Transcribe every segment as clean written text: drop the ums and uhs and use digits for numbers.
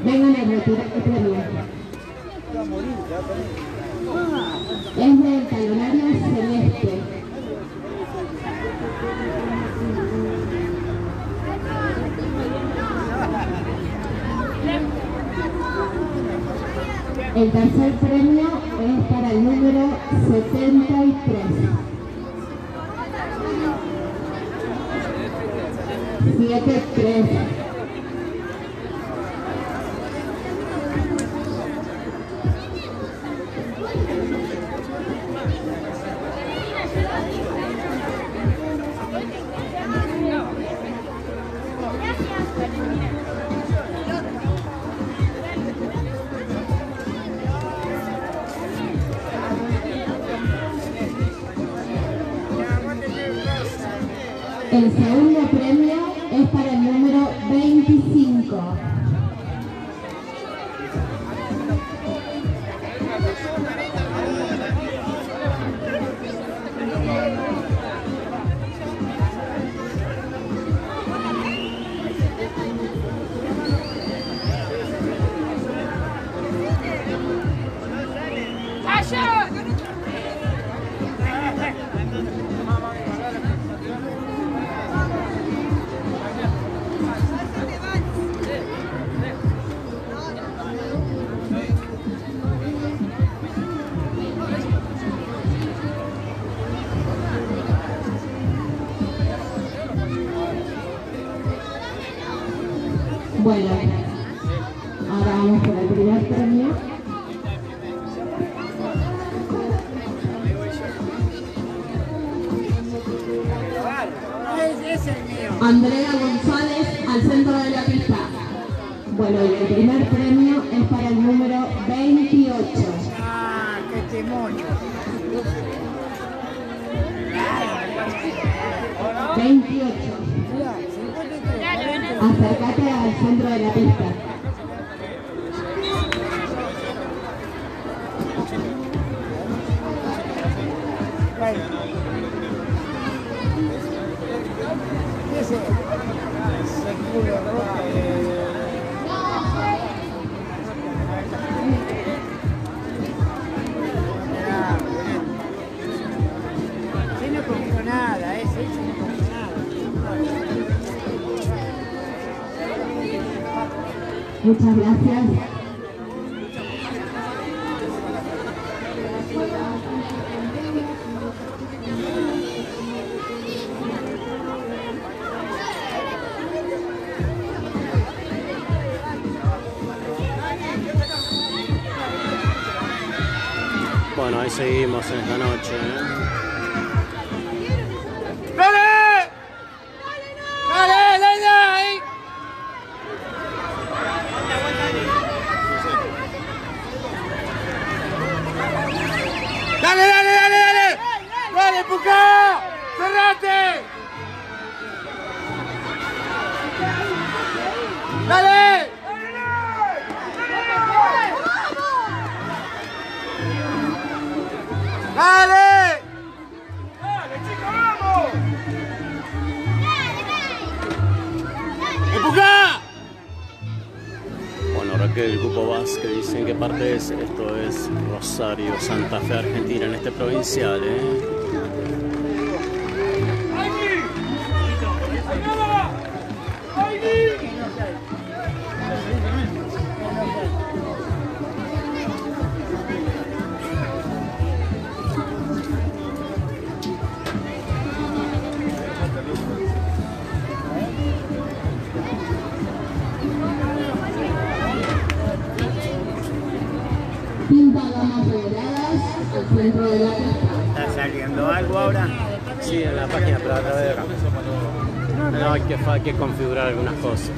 Vengan a retirar el premio. Es del talonario celeste. El tercer premio es para el número 73. 73. El segundo premio es para el número 25. Bueno, ahora vamos por el primer premio. Andrea González al centro de la pista. Bueno, y el primer premio es para el número 28. Ah, qué timocho. 28. Acércate al centro de la pista. Ese culo rojo. Ese no comió nada, ese no comió nada. Muchas gracias. Bueno, ahí seguimos en esta noche, ¿eh? ¡Dale! ¡Dale, dale, ahí! ¡Dale, dale, dale, dale! ¡Dale, Pucá! ¡Cerrate! ¡Dale! ¡Dale! ¡Dale, chicos, vamos! ¡Empuja! Bueno, Raquel Cupo Vázquez dicen que parte es, esto es Rosario, Santa Fe, Argentina, en este provincial, ¿eh? Pinta gamas regaladas al centro de la pista. ¿Está saliendo algo ahora? Sí, en la página, pero a ver. No, hay que configurar algunas cosas.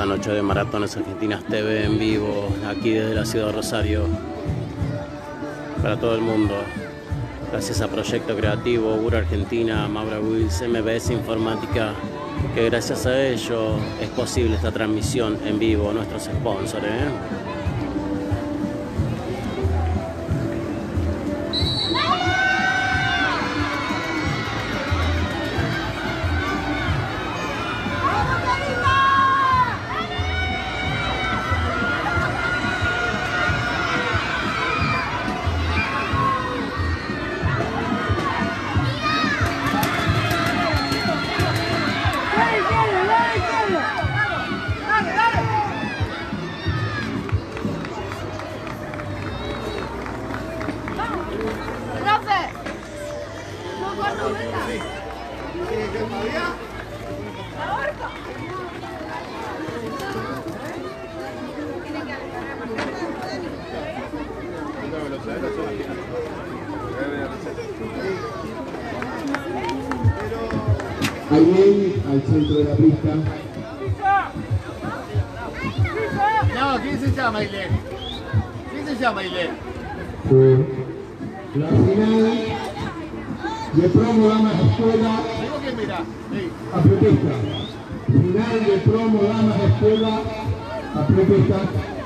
noche de Maratones Argentinas TV en vivo, aquí desde la ciudad de Rosario, para todo el mundo. Gracias a Proyecto Creativo, Bura Argentina, Maura Wills, MBS Informática, que gracias a ello es posible esta transmisión en vivo, nuestros sponsors. Ailén al centro de la pista. No, ¿quién se llama Ailén? ¿Quién se llama Ailén? La final de promo Damas Escuela ¿Digo quién mira? Sí. a protesta. Final de promo Damas Escuela a protesta.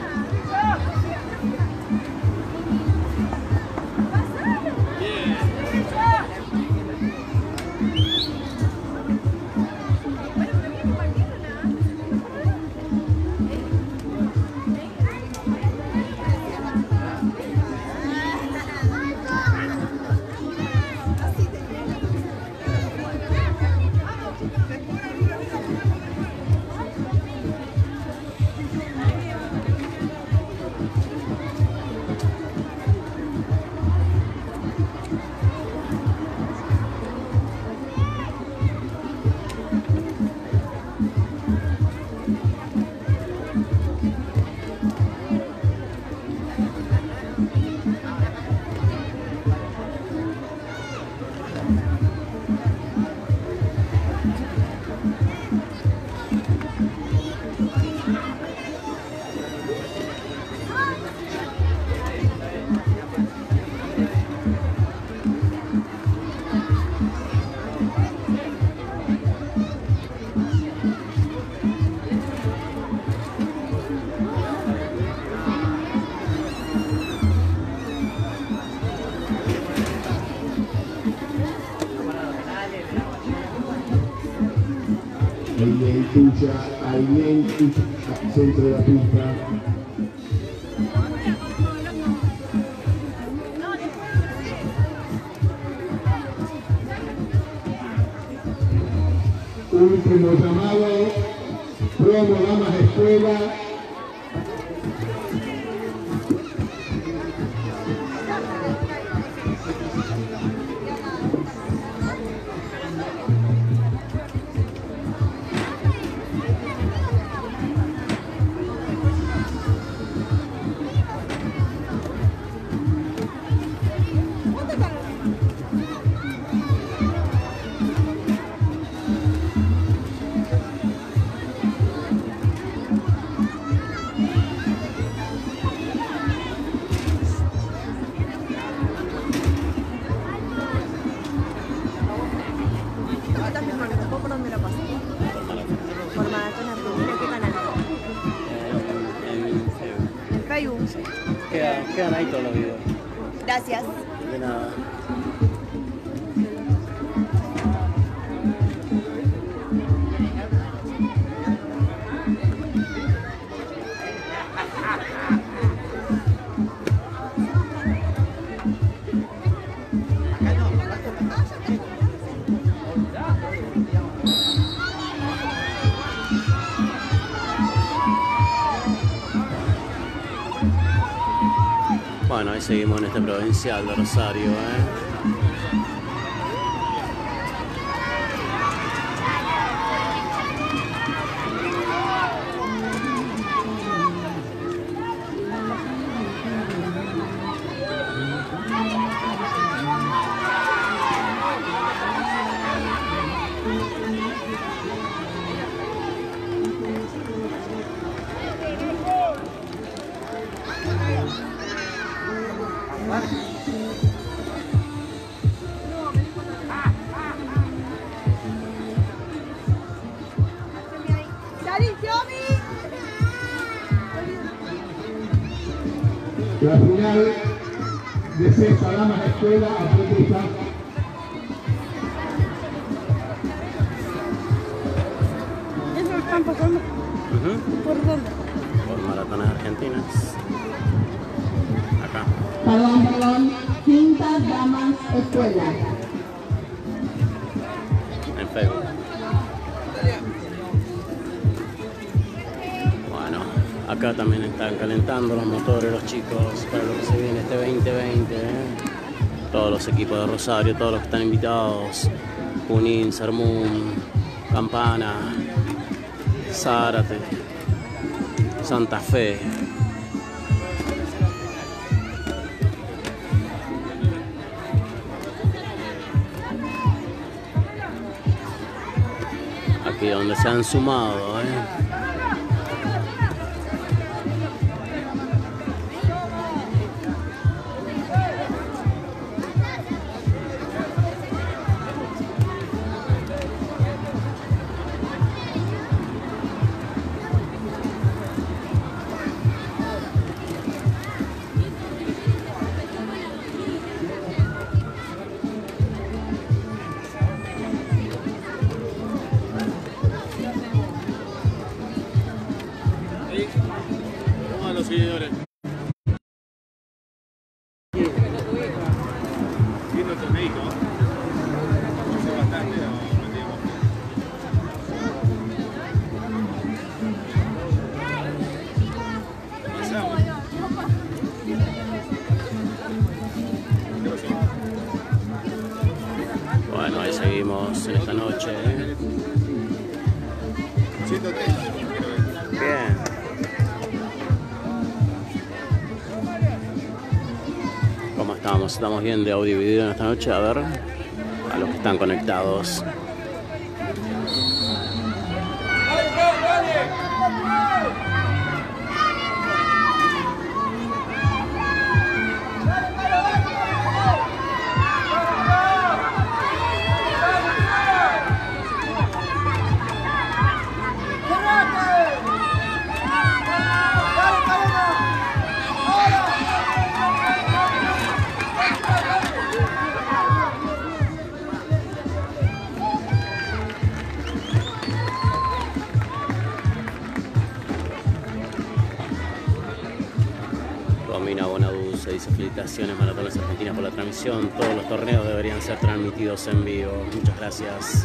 Ailén tuya, Ailén al centro de la pista. Último llamado, promo Damas Escuela. ¿Por dónde lo pasé? Por Maratón Argentina, ¿qué canal? En Facebook. Sí. Quedan ahí todos los videos. Gracias. De nada. Bueno, ahí seguimos en este provincial de Rosario, La final de sexta damas de escuela atletista. ¿Eso están pasando? ¿Por dónde? Por maratones argentinas. Acá. Perdón. Quinta damas escuela. En Facebook. Bueno, acá también están calentando los motores los chicos para lo que se viene este 2020. Todos los equipos de Rosario, todos los que están invitados. Junín, Sermún, Campana, Zárate, Santa Fe. Aquí donde se han sumado, Vamos a los seguidores. Viendo tu médico. Hace bastante, no digamos. Bueno, ahí seguimos en esta noche. 130. Bien. ¿Cómo estamos? Estamos bien de audio y video en esta noche. A ver, a los que están conectados. Romina Bonadú se dice felicitaciones Maratones Argentinas por la transmisión. Todos los torneos deberían ser transmitidos en vivo. Muchas gracias.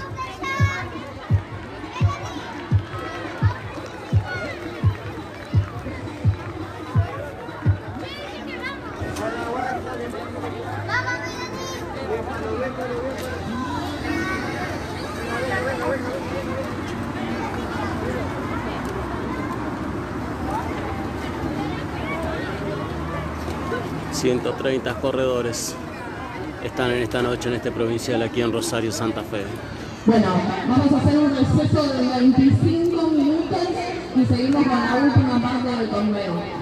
...130 corredores están en esta noche en este provincial aquí en Rosario, Santa Fe. Bueno, vamos a hacer un receso de 25 minutos y seguimos con la última parte del torneo.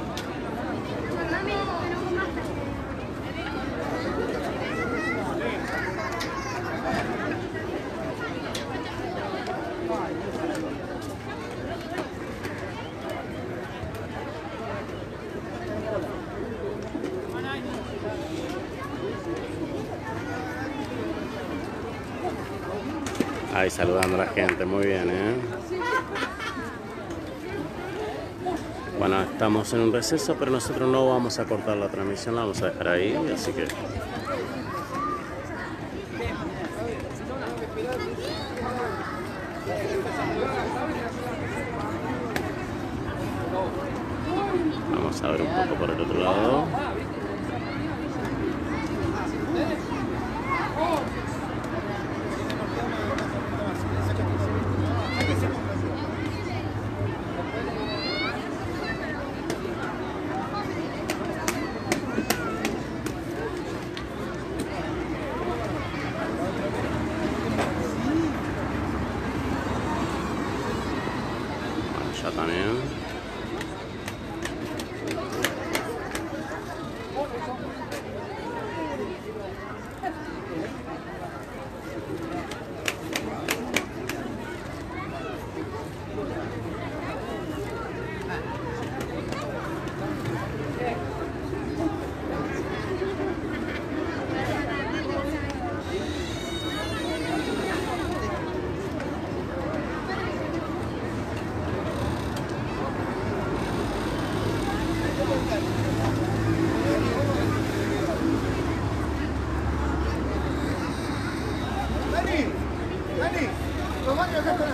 Ahí saludando a la gente, muy bien, Bueno, estamos en un receso, pero nosotros no vamos a cortar la transmisión, la vamos a dejar ahí, así que... Vamos a ver un poco por el otro lado. Ya también. Vení, los baños acá están.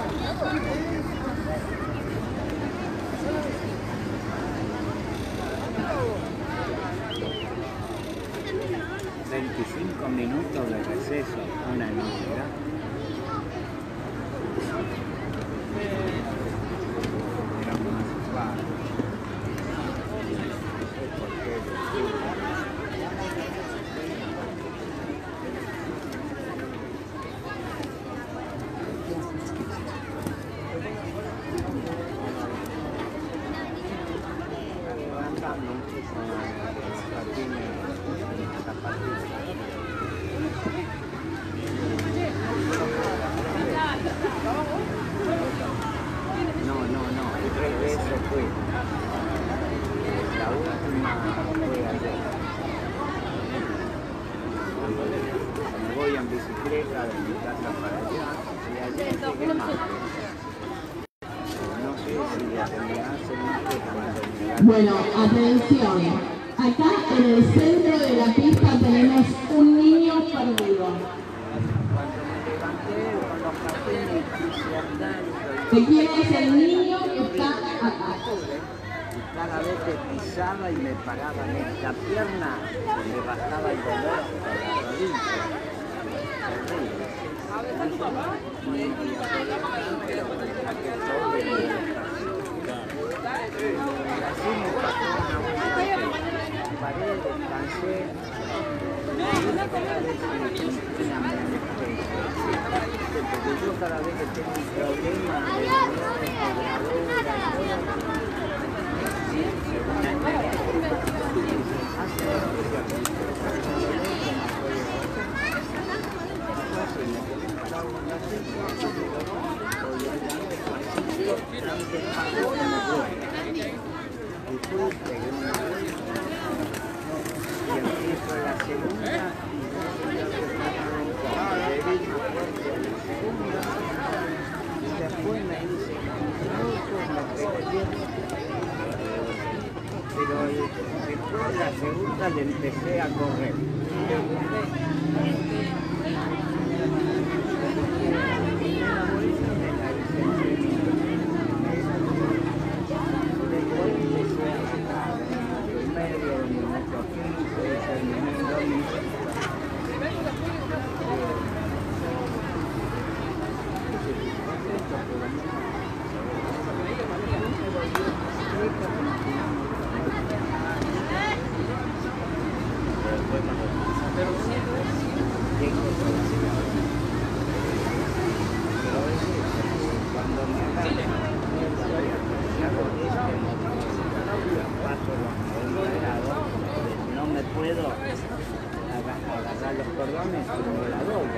25 minutos de receso, una enormidad. Bueno, atención. Acá en el centro de la pista tenemos un niño perdido. ¿De quién es el niño que está acá? Y cada vez que pisaba y me paraba en esta pierna, me bajaba el dolor hasta la rodilla. Así me pasó una paré, descansé. Porque yo cada vez que tengo un problema de pero después de la segunda le empecé a correr. No me puedo agarrar los cordones como la doble.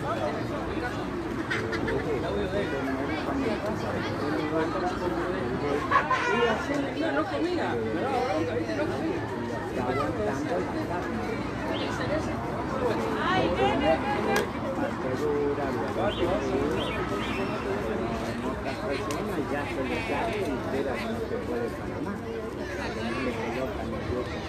Ya se le cae y espera que no se puede parar más. No le colocan los huesos.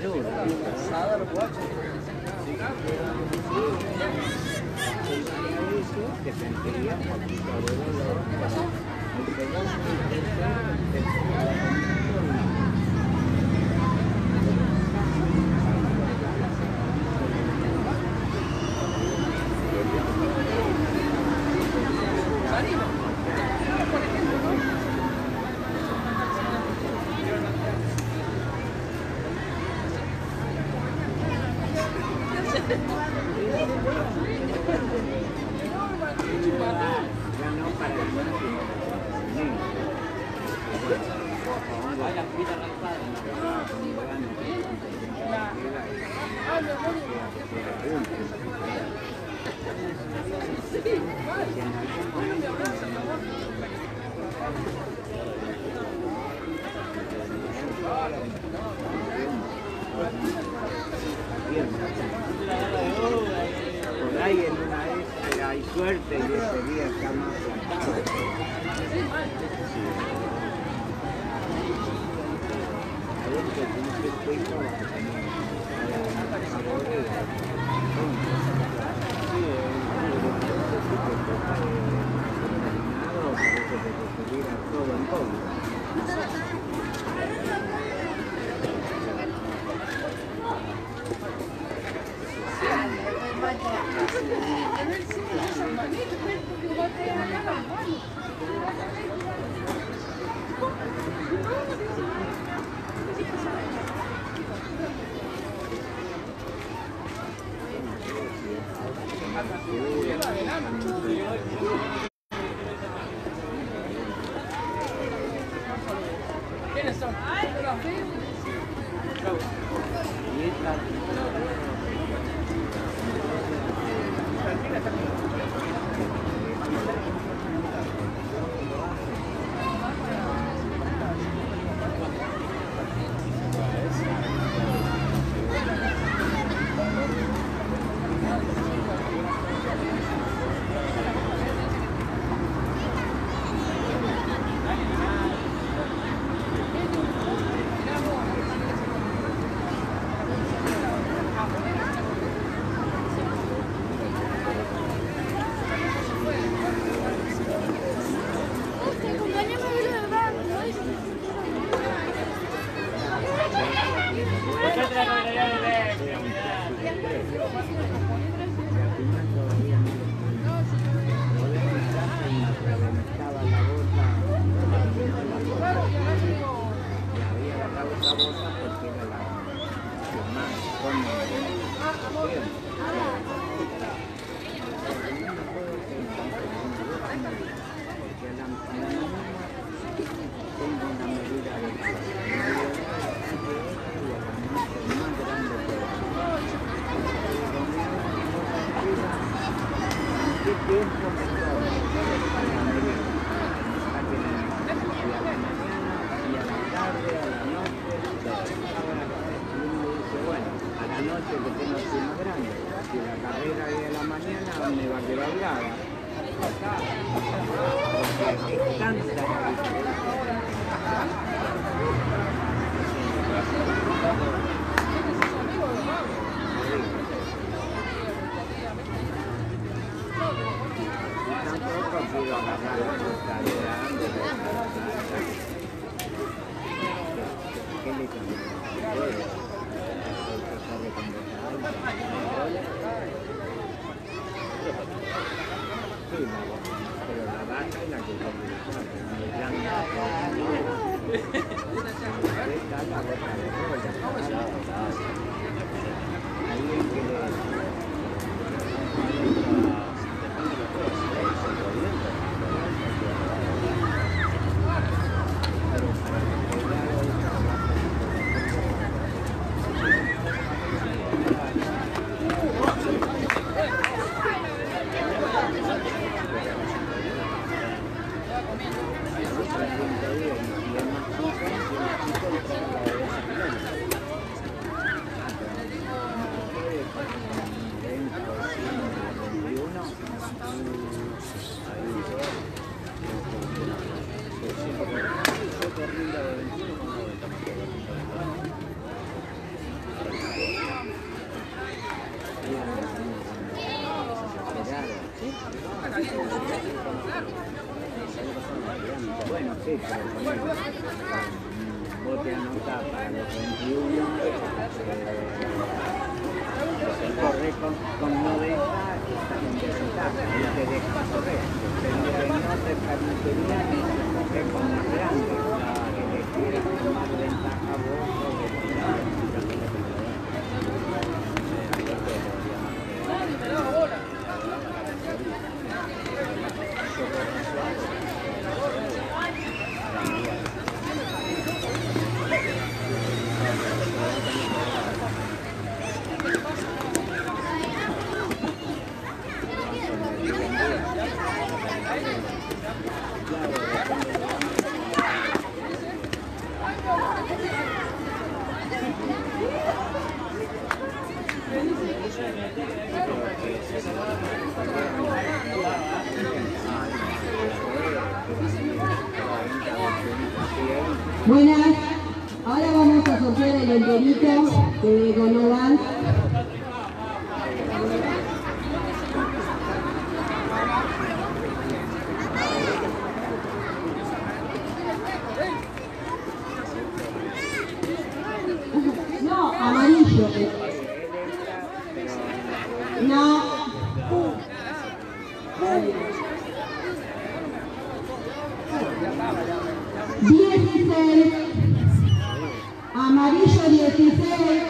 Que sentiría un poquito de dolor. El segundo y el por ahí en una vez hay suerte y ese día está más plantado. ¿Quiénes son? Bueno, sí, pero vos te anotás para los 21, el correr con 90 estás en desventaja, y te dejas correr. Pero que no te permitiría ni correr con más grande, que le quieras tomar ventaja vos sobre el final. Buenas, ahora vamos a sortear el enterito de Gonovan. No, amarillo. No. 16, amarillo 16,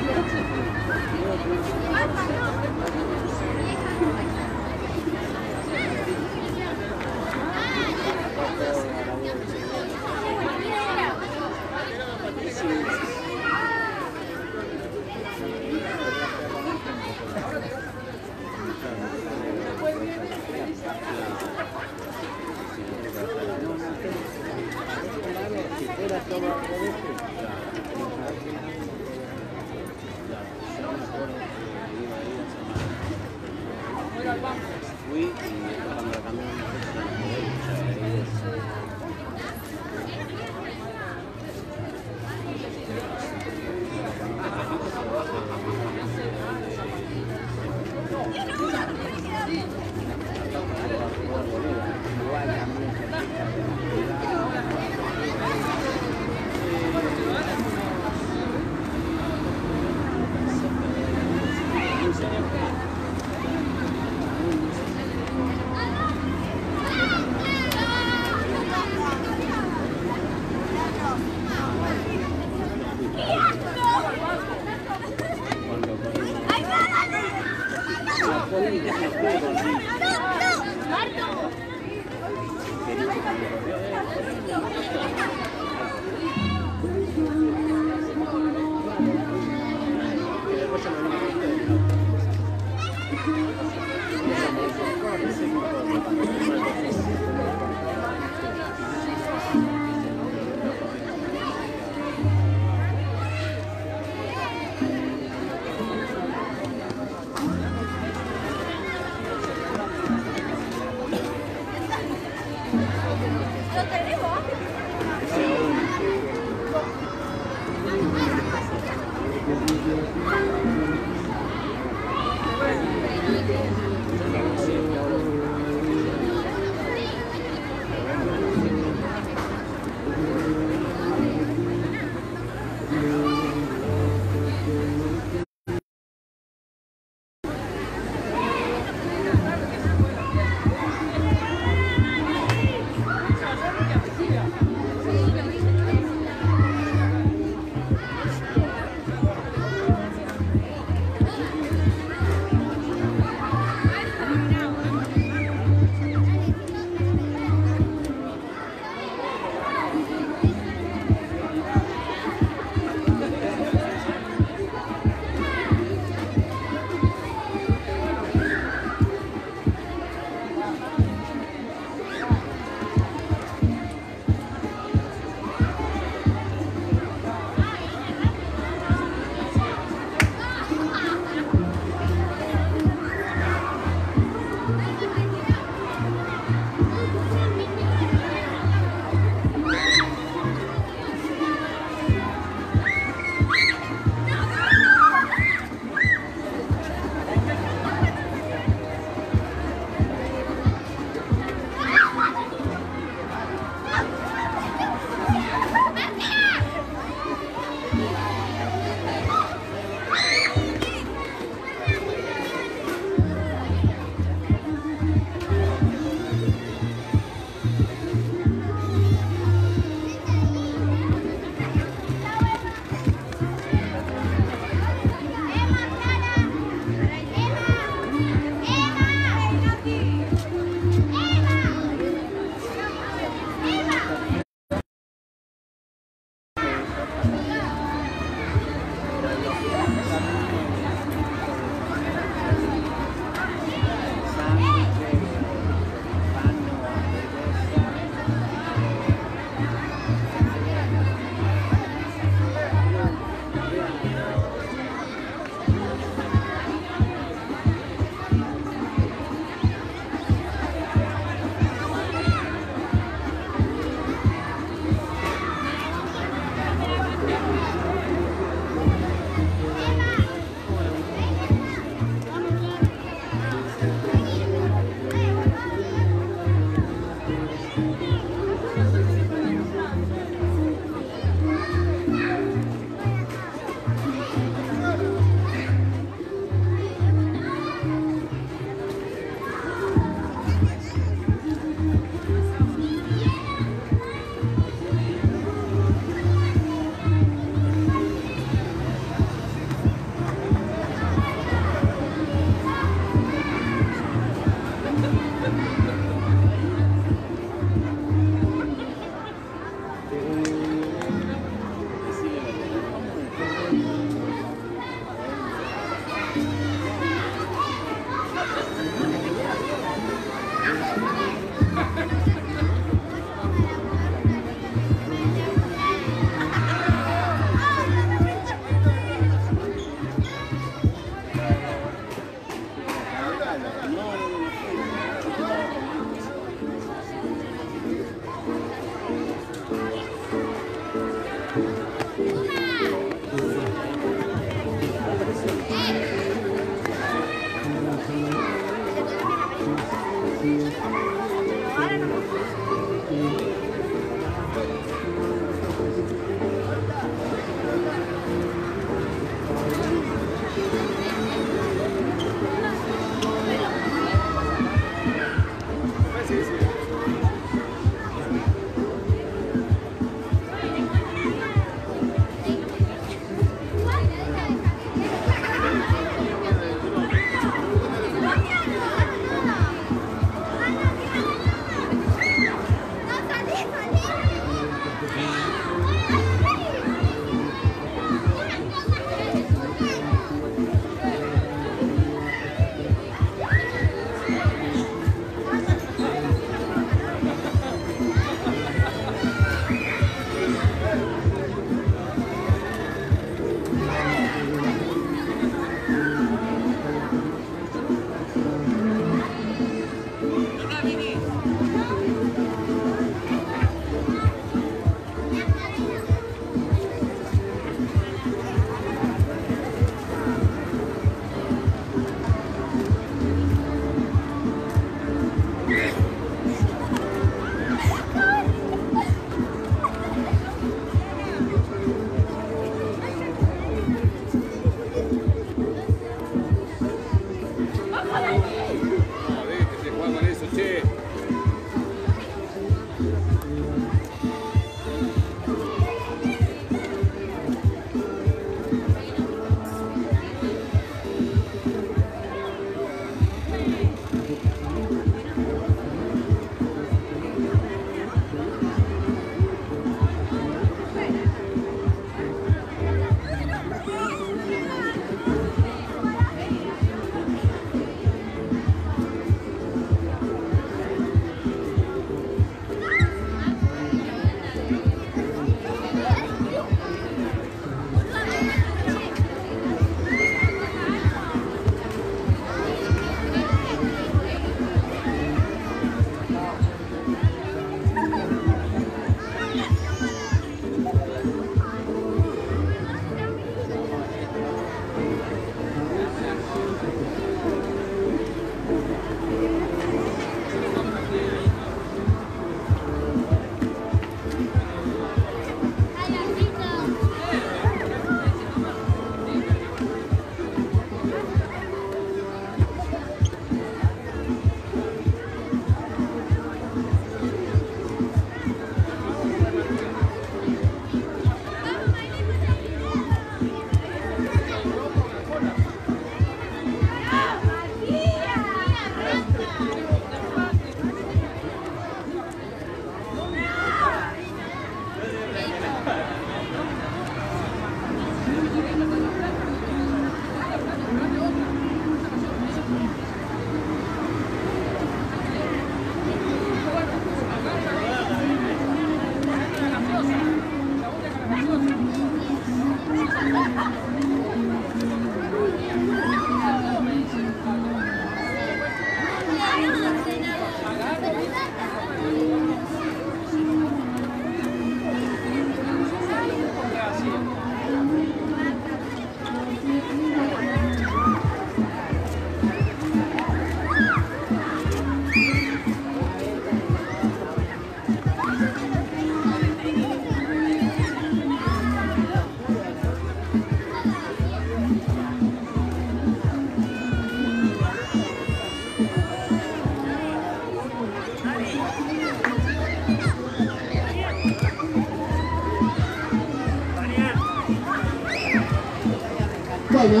Bueno,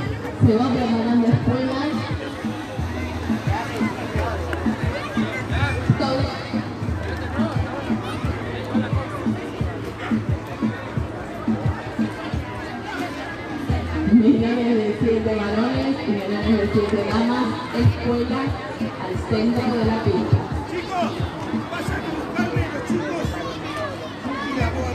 se va preparando espuelas. menores de 7 varones y menores de 7 damas, escuela al centro de la pista. Chicos, vayan a buscarle los chicos. Mira, vos.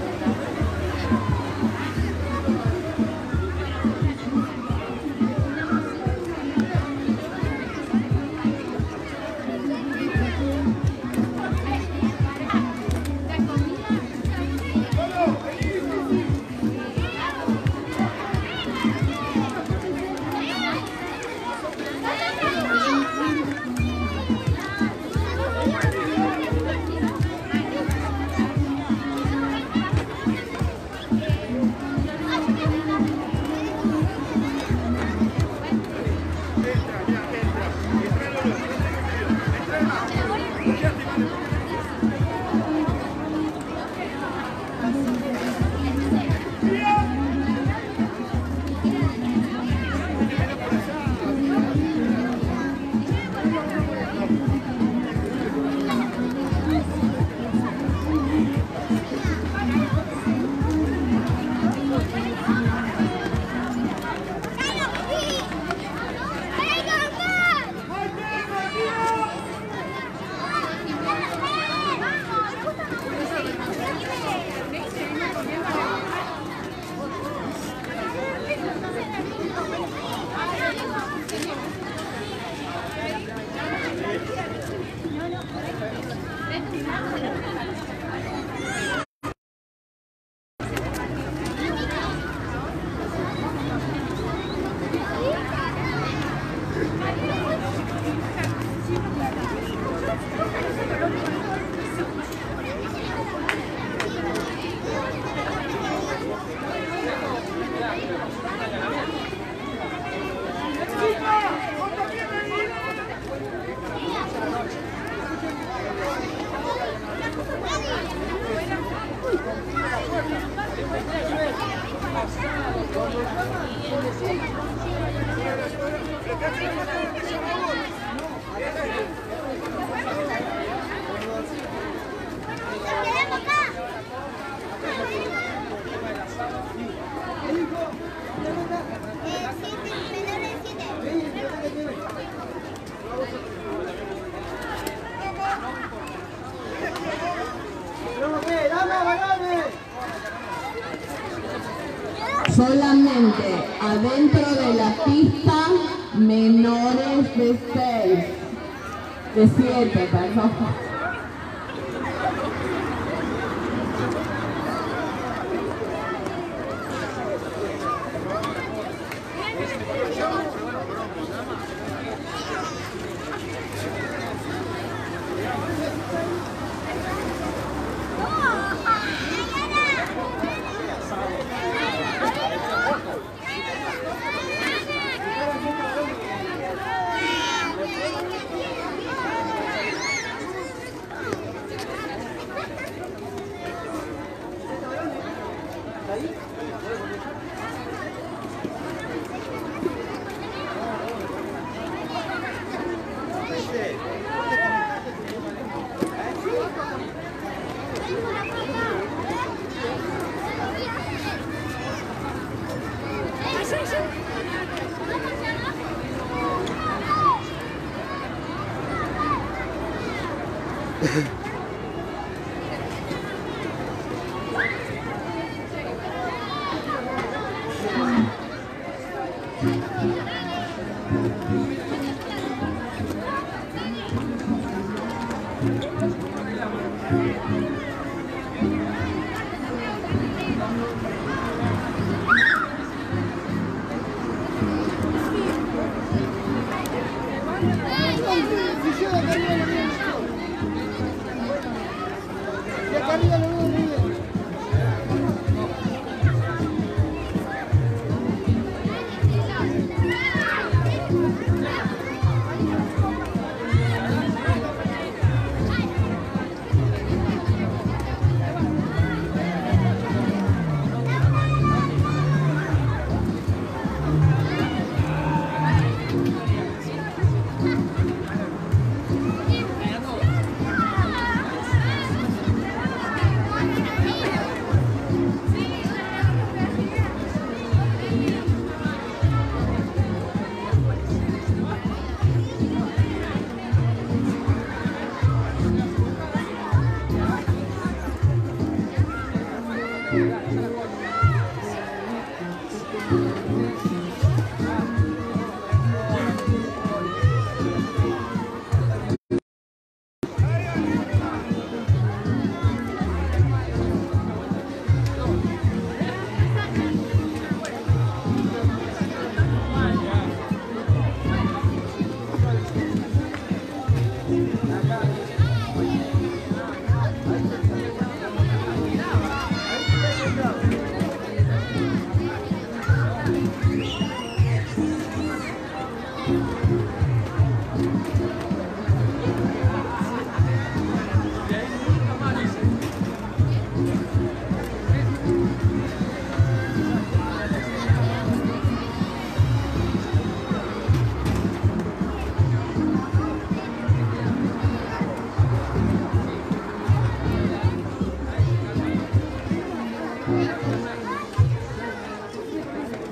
Solamente adentro de la pista, menores de 6, de 7, perdón.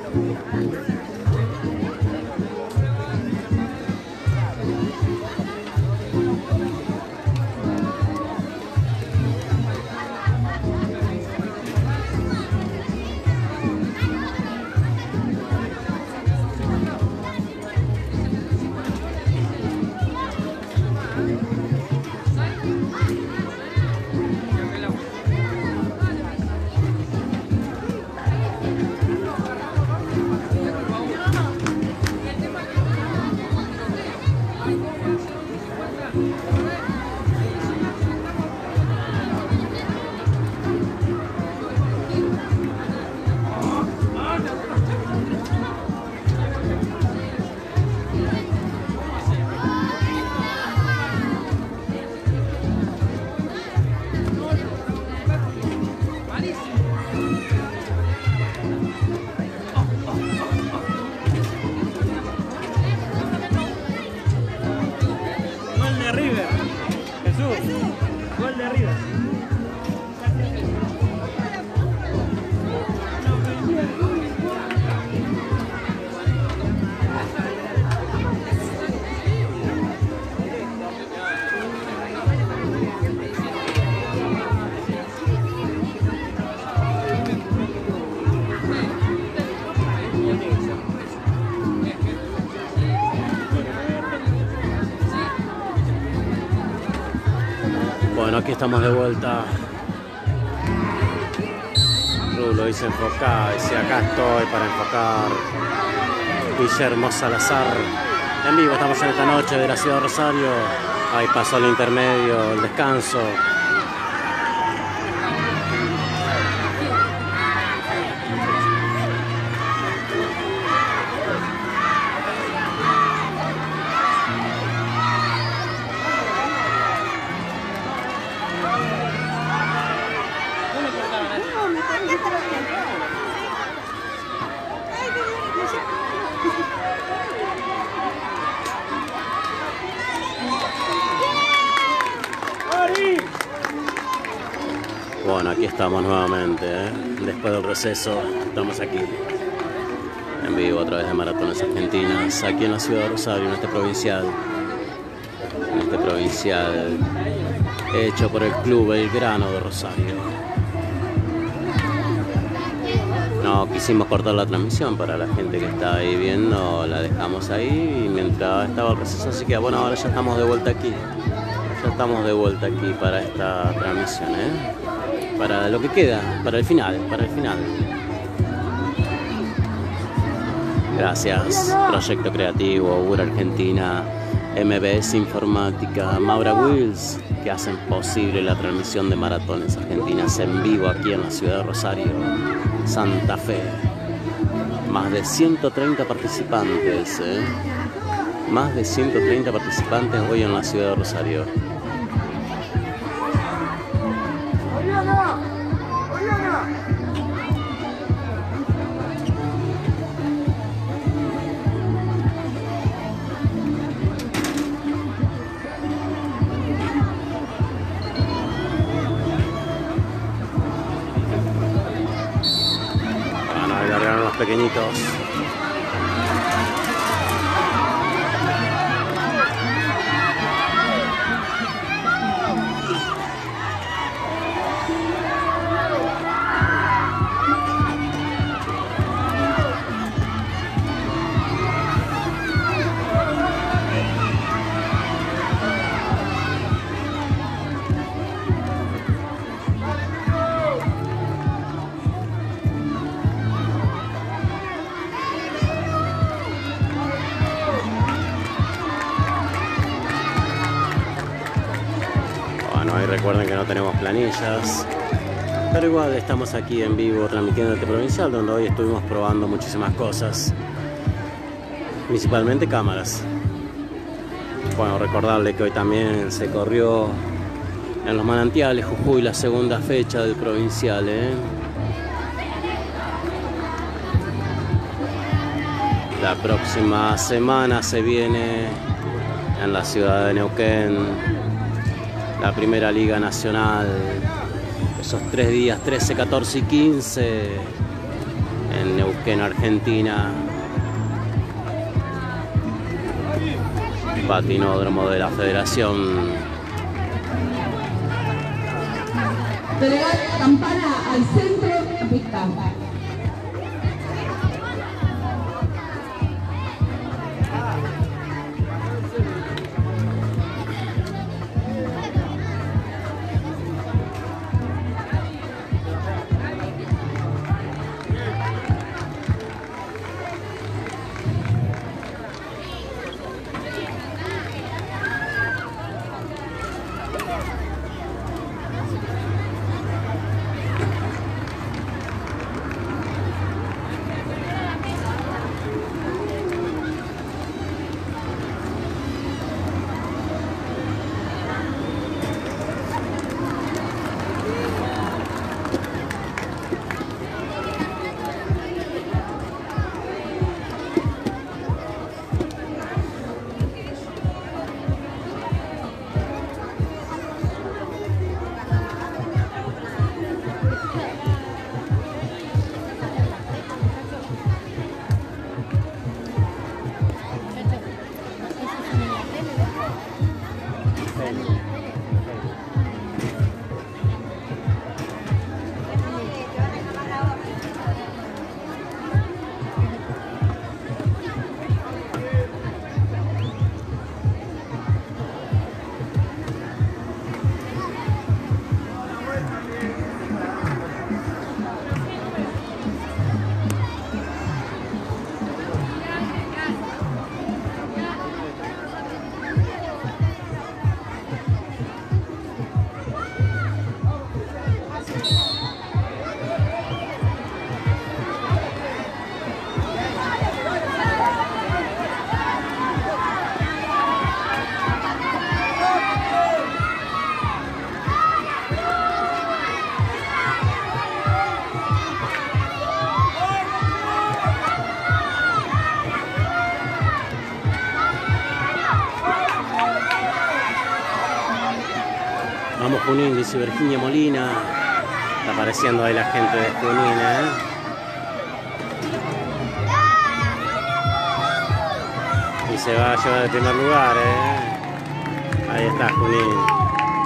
Bueno, aquí estamos de vuelta. Rulo dice enfocar, dice acá estoy para enfocar. Guillermo Salazar. En vivo estamos en esta noche de la ciudad de Rosario. Ahí pasó el intermedio, el descanso. Bueno, aquí estamos nuevamente, después del receso, estamos aquí en vivo a través de Maratones Argentinas, aquí en la ciudad de Rosario, en este provincial hecho por el Club Belgrano de Rosario. No quisimos cortar la transmisión para la gente que está ahí viendo, la dejamos ahí mientras estaba el receso, así que bueno, ahora ya estamos de vuelta aquí. Ya estamos de vuelta aquí para esta transmisión, para lo que queda, para el final. Gracias, Proyecto Creativo, UR Argentina, MBS Informática, Maura Wheels, que hacen posible la transmisión de Maratones Argentinas en vivo aquí en la ciudad de Rosario, Santa Fe. Más de 130 participantes, más de 130 participantes hoy en la ciudad de Rosario. Bueno, ahí largaron los pequeñitos. Ahí recuerden que no tenemos planillas, pero igual estamos aquí en vivo transmitiendo este provincial, donde hoy estuvimos probando muchísimas cosas, principalmente cámaras. Bueno, recordarle que hoy también se corrió en los Manantiales, Jujuy, la segunda fecha del provincial, La próxima semana se viene en la ciudad de Neuquén la primera Liga Nacional, esos 3 días, 13, 14 y 15, en Neuquén, Argentina. Patinódromo de la Federación. Delegar campana al centro de la pista. Vamos Junín, dice Virginia Molina. Está apareciendo ahí la gente de Junín, Y se va a llevar el primer lugar, Ahí está Junín.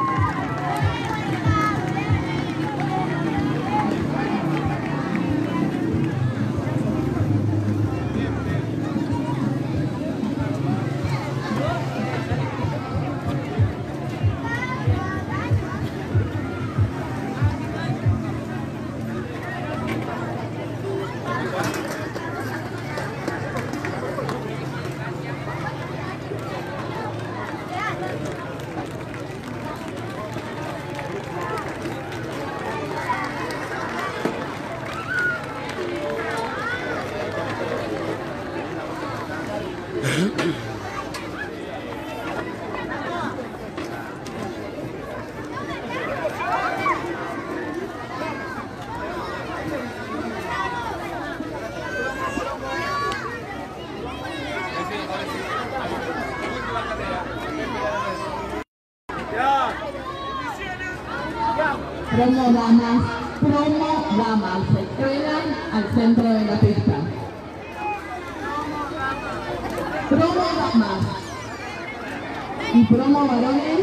Promo damas, se cuelan al centro de la pista. Promo damas y promo varones.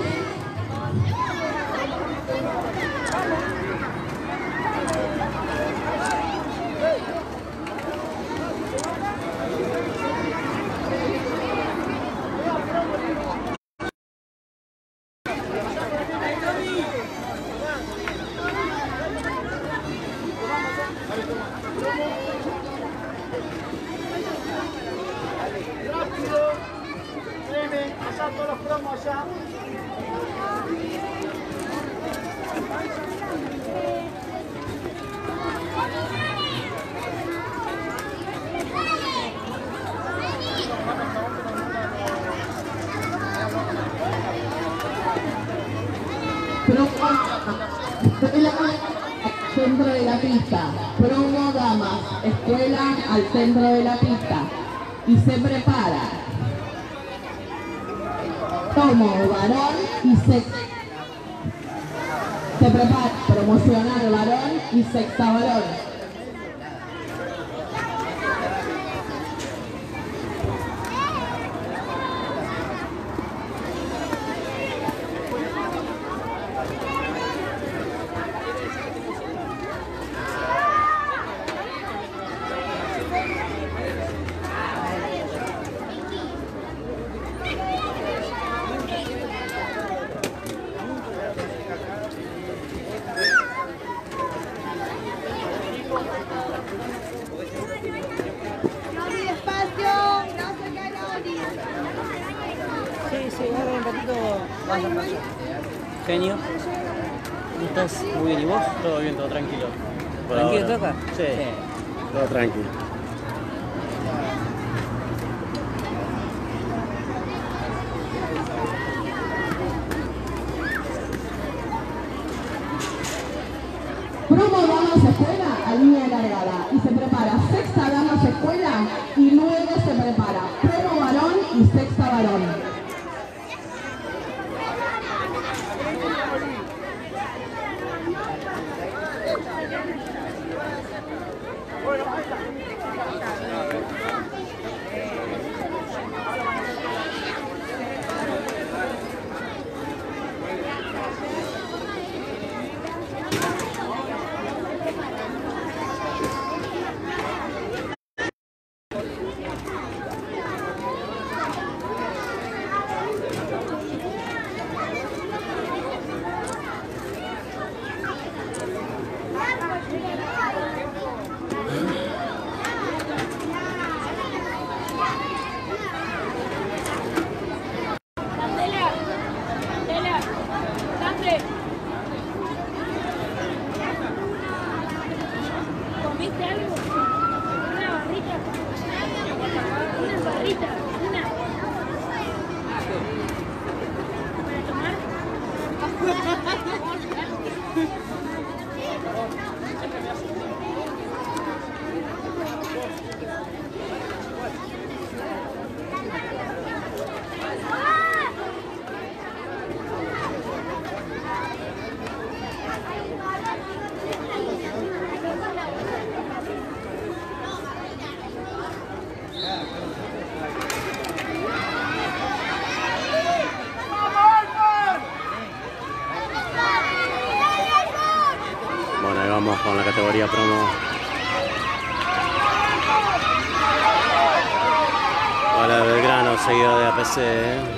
Todos los promos ya. Centro de la pista. Promo damas, escuela al centro de la pista. Y se prepara. Tomo varón y se prepara promocionar varón y sexta varón. Genio. ¿Cómo estás? Muy bien, ¿y vos? Todo bien, todo tranquilo. Por ¿Tranquilo ahora. toca? Sí, todo tranquilo. Promo Damas Escuela a línea largada y se prepara sexta Damas Escuela y luego se prepara promo varón y sexta varón. ¿Comiste algo? Una barrita. Una barrita. Una. ¿Para tomar? Bueno, ahí vamos con la categoría promo. Hola Belgrano, seguido de APC.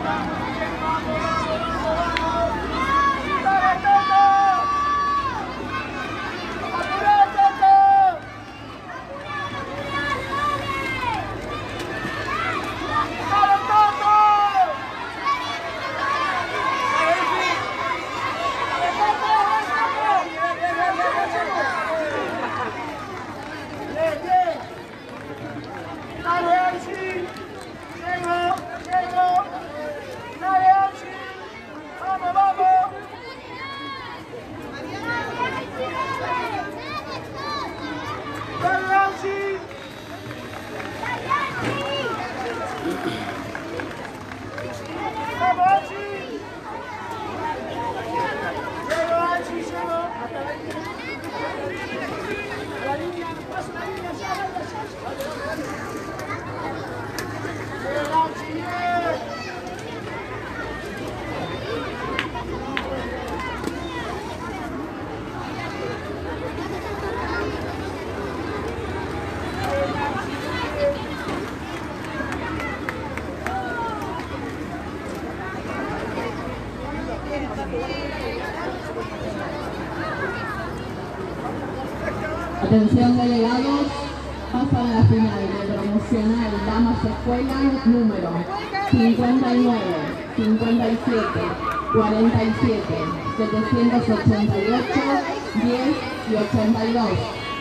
Atención delegados, pasan la final de promocional Damas Escuela número 59, 57, 47, 788, 10 y 82.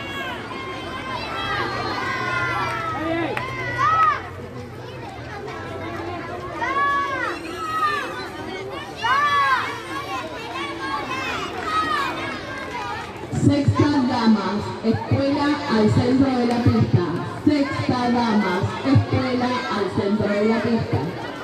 Sexta Damas, escuela al centro de la pista. Sexta Damas, escuela al centro de la pista.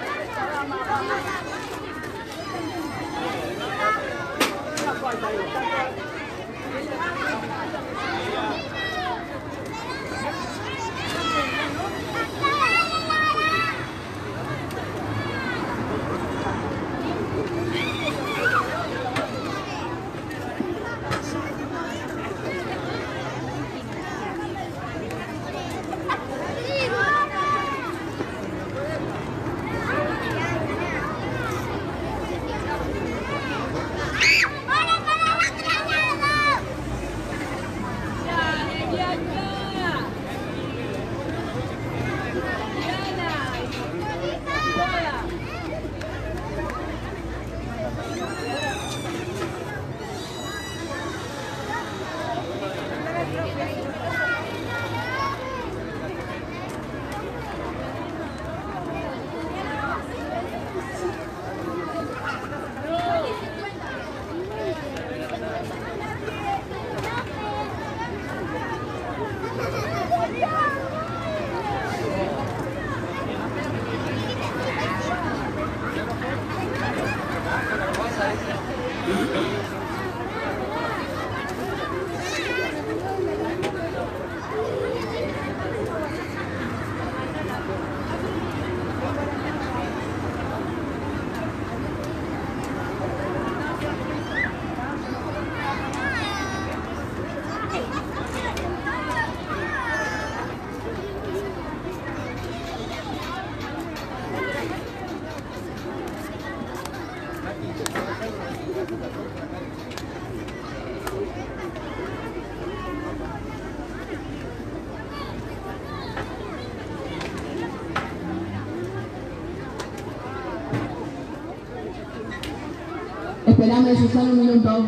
Esperame, Susana, un minuto.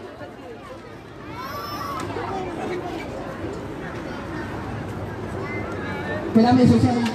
Esperame, Susana.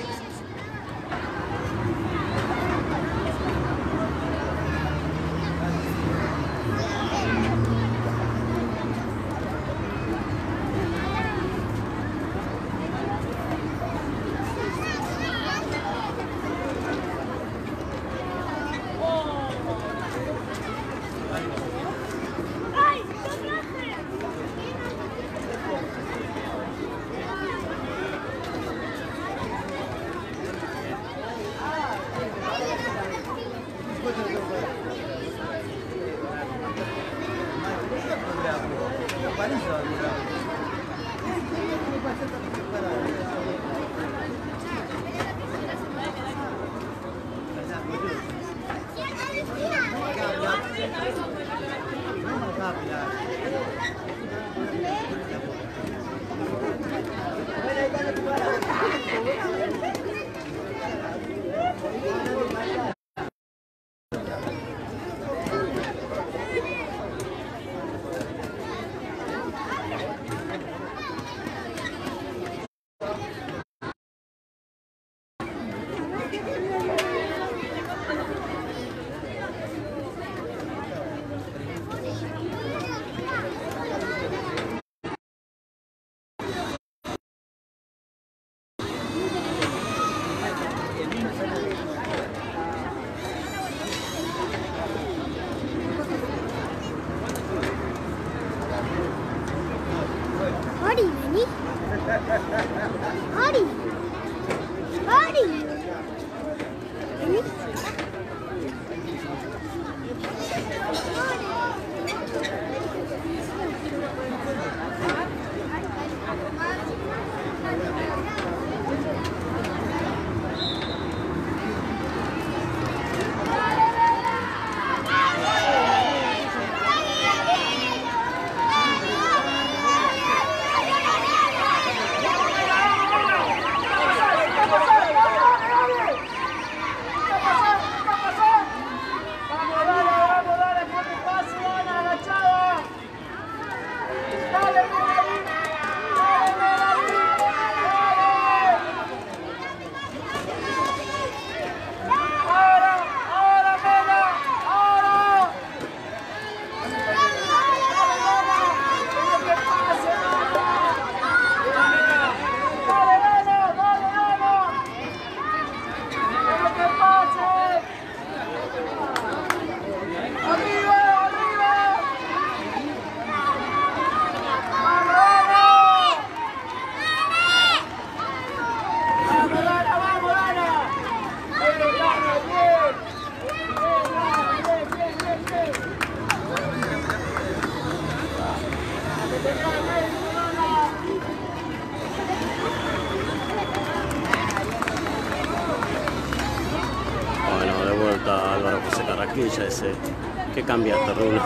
Bueno, de vuelta Álvaro José Carrasquilla, ese. ¿Qué cambiaste, Rulo?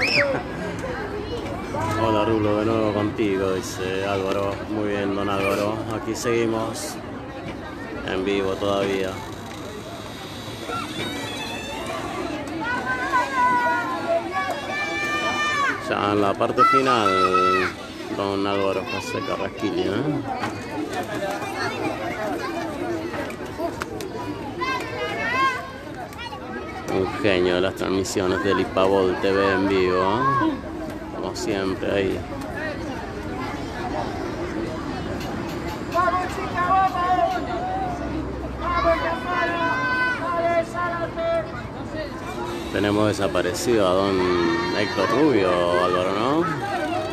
Hola Rulo, de nuevo contigo, dice Álvaro. Muy bien, don Álvaro. Aquí seguimos en vivo todavía. Ya en la parte final, don Álvaro José Carrasquilla, Un genio de las transmisiones del Ipabol TV en vivo, como siempre ahí. Tenemos desaparecido a don Héctor Rubio, Álvaro, ¿no?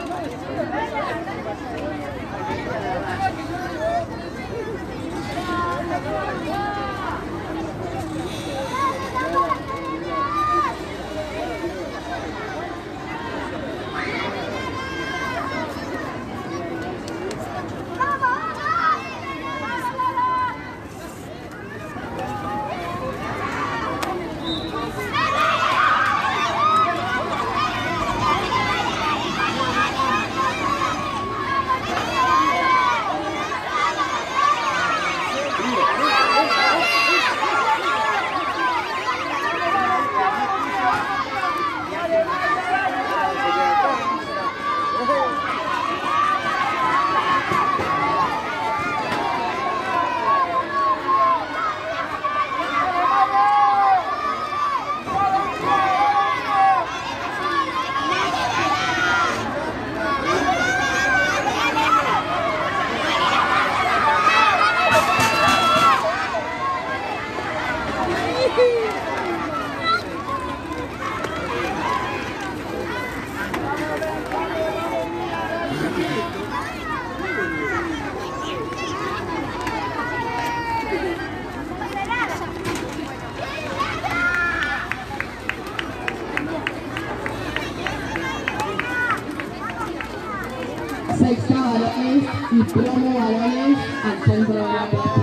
Sexta varones y promo varones al centro de la pista.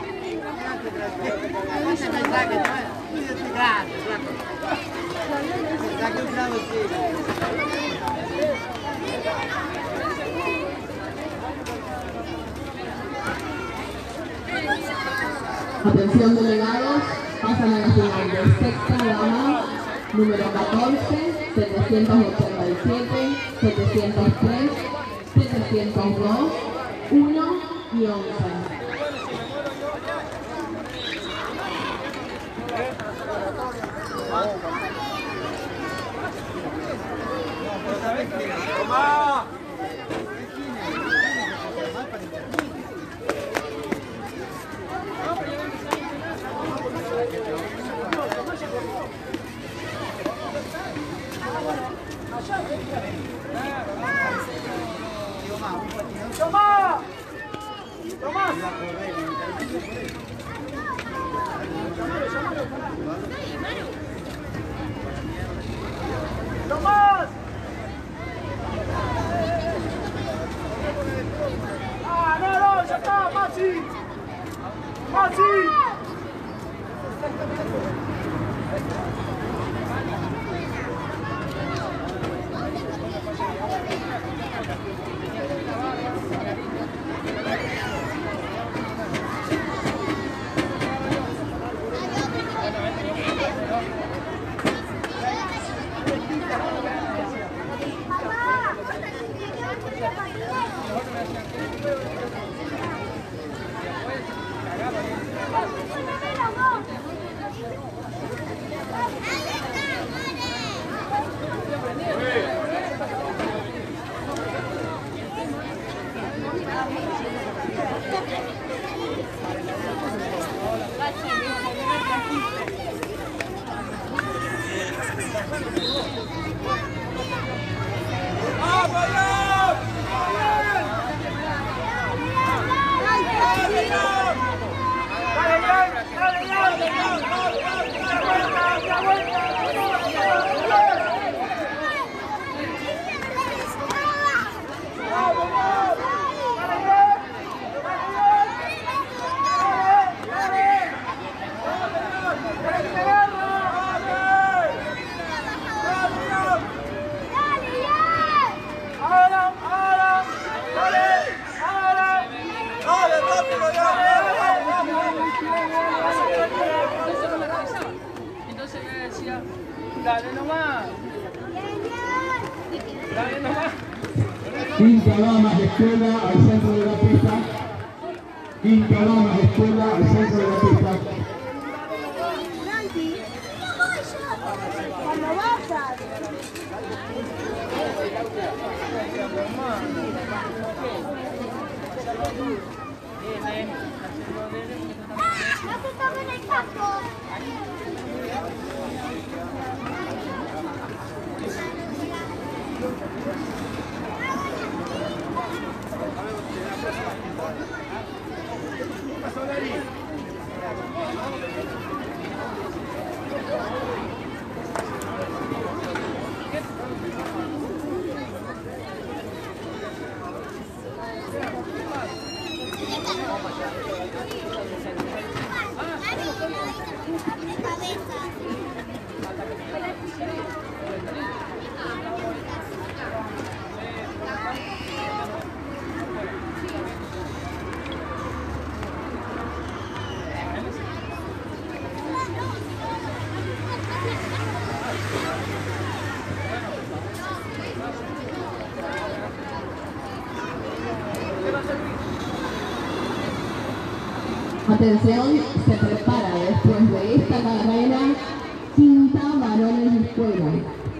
Atención delegados, pasan a la final de sexta dama, número 14, 787, 703, 702, 1 y 11. Tomás, Entonces me decía, dale nomás. Dale nomás. Quinta Damas Escuela al centro de la pista. Quinta Damas Escuela al centro de la pista. Cuando vayas. No se tomen el casco. Atención, se prepara después de esta carrera Quinta Varones de Escuela.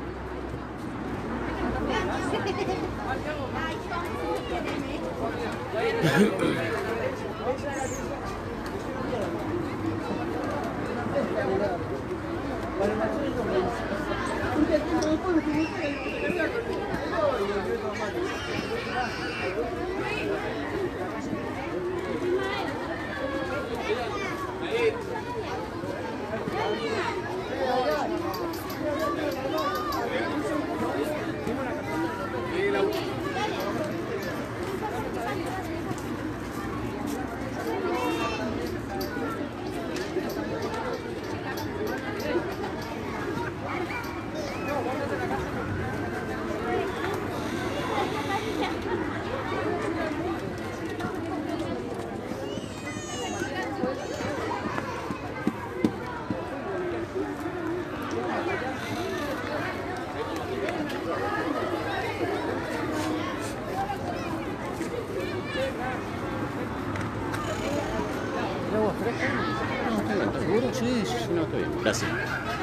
Sí, no, estoy bien. Gracias.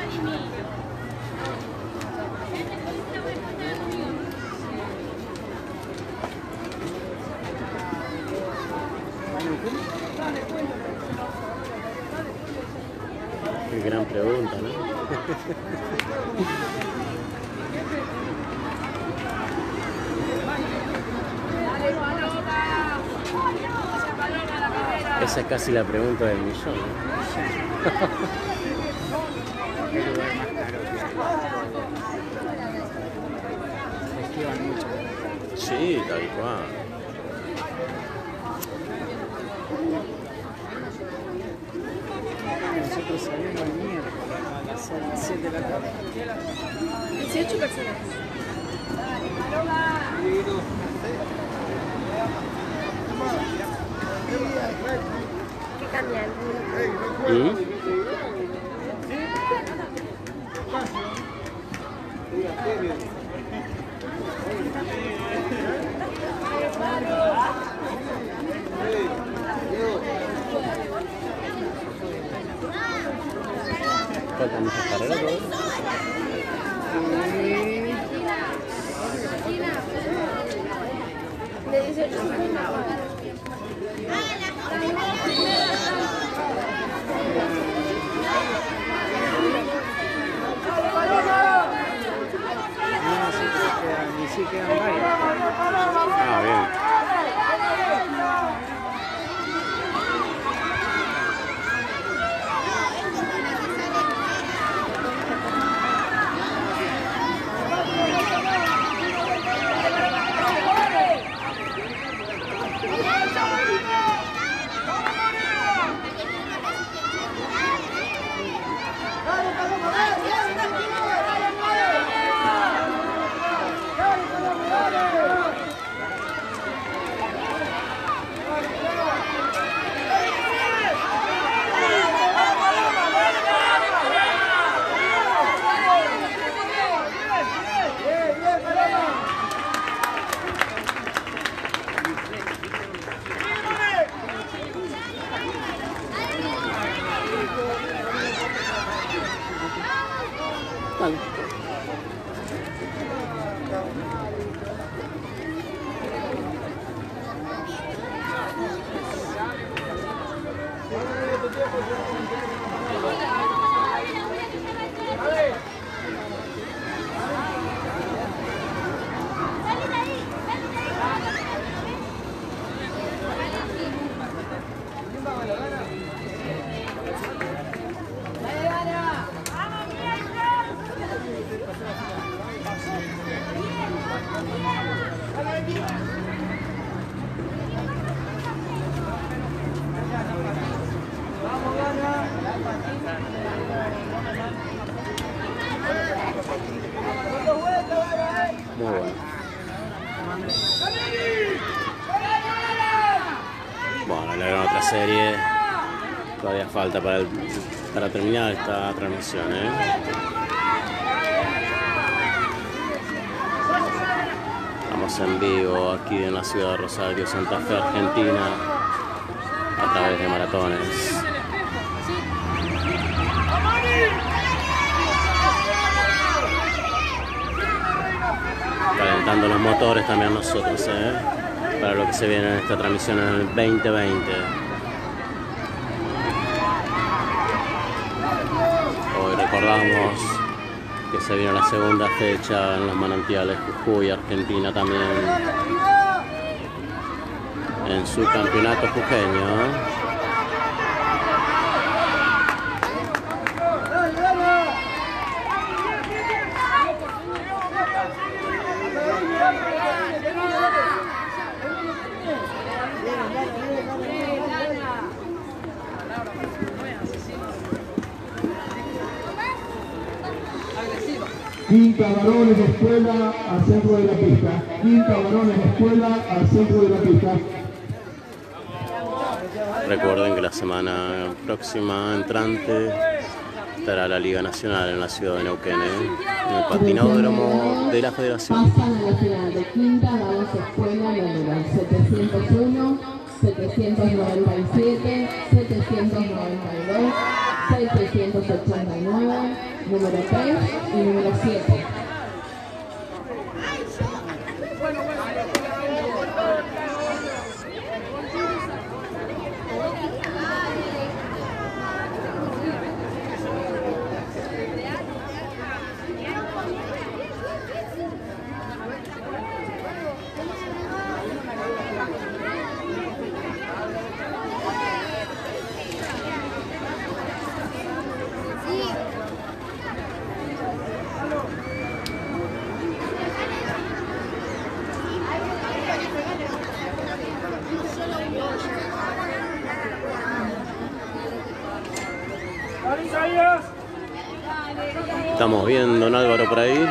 Qué gran pregunta, ¿no? Esa es casi la pregunta del millón, ¿no? Sí, tal cual. Nosotros salimos el miércoles a las 7 de la tarde. 18 personas. ¿Qué cambian? Faltan muchas carreras todavía. De 18 ¡Paloma! Dale. Muy bueno. Bueno, le dieron otra serie. Todavía falta para terminar esta transmisión, ¿eh? Estamos en vivo aquí en la ciudad de Rosario, Santa Fe, Argentina, a través de Maratones. Calentando los motores también nosotros, para lo que se viene en esta transmisión en el 2020. Hoy recordamos que se viene la segunda fecha en los manantiales Jujuy, Argentina también, en su campeonato jujeño. Quinta varones de escuela al centro de la pista. Quinta varones de escuela al centro de la pista. Recuerden que la semana próxima entrante estará la Liga Nacional en la ciudad de Neuquén, en el patinódromo de la Federación. Pasan a la final de quinta, vamos a escuela número 701, 797, 792, 689, número 3 y número 7. Estamos viendo, don Álvaro, por ahí.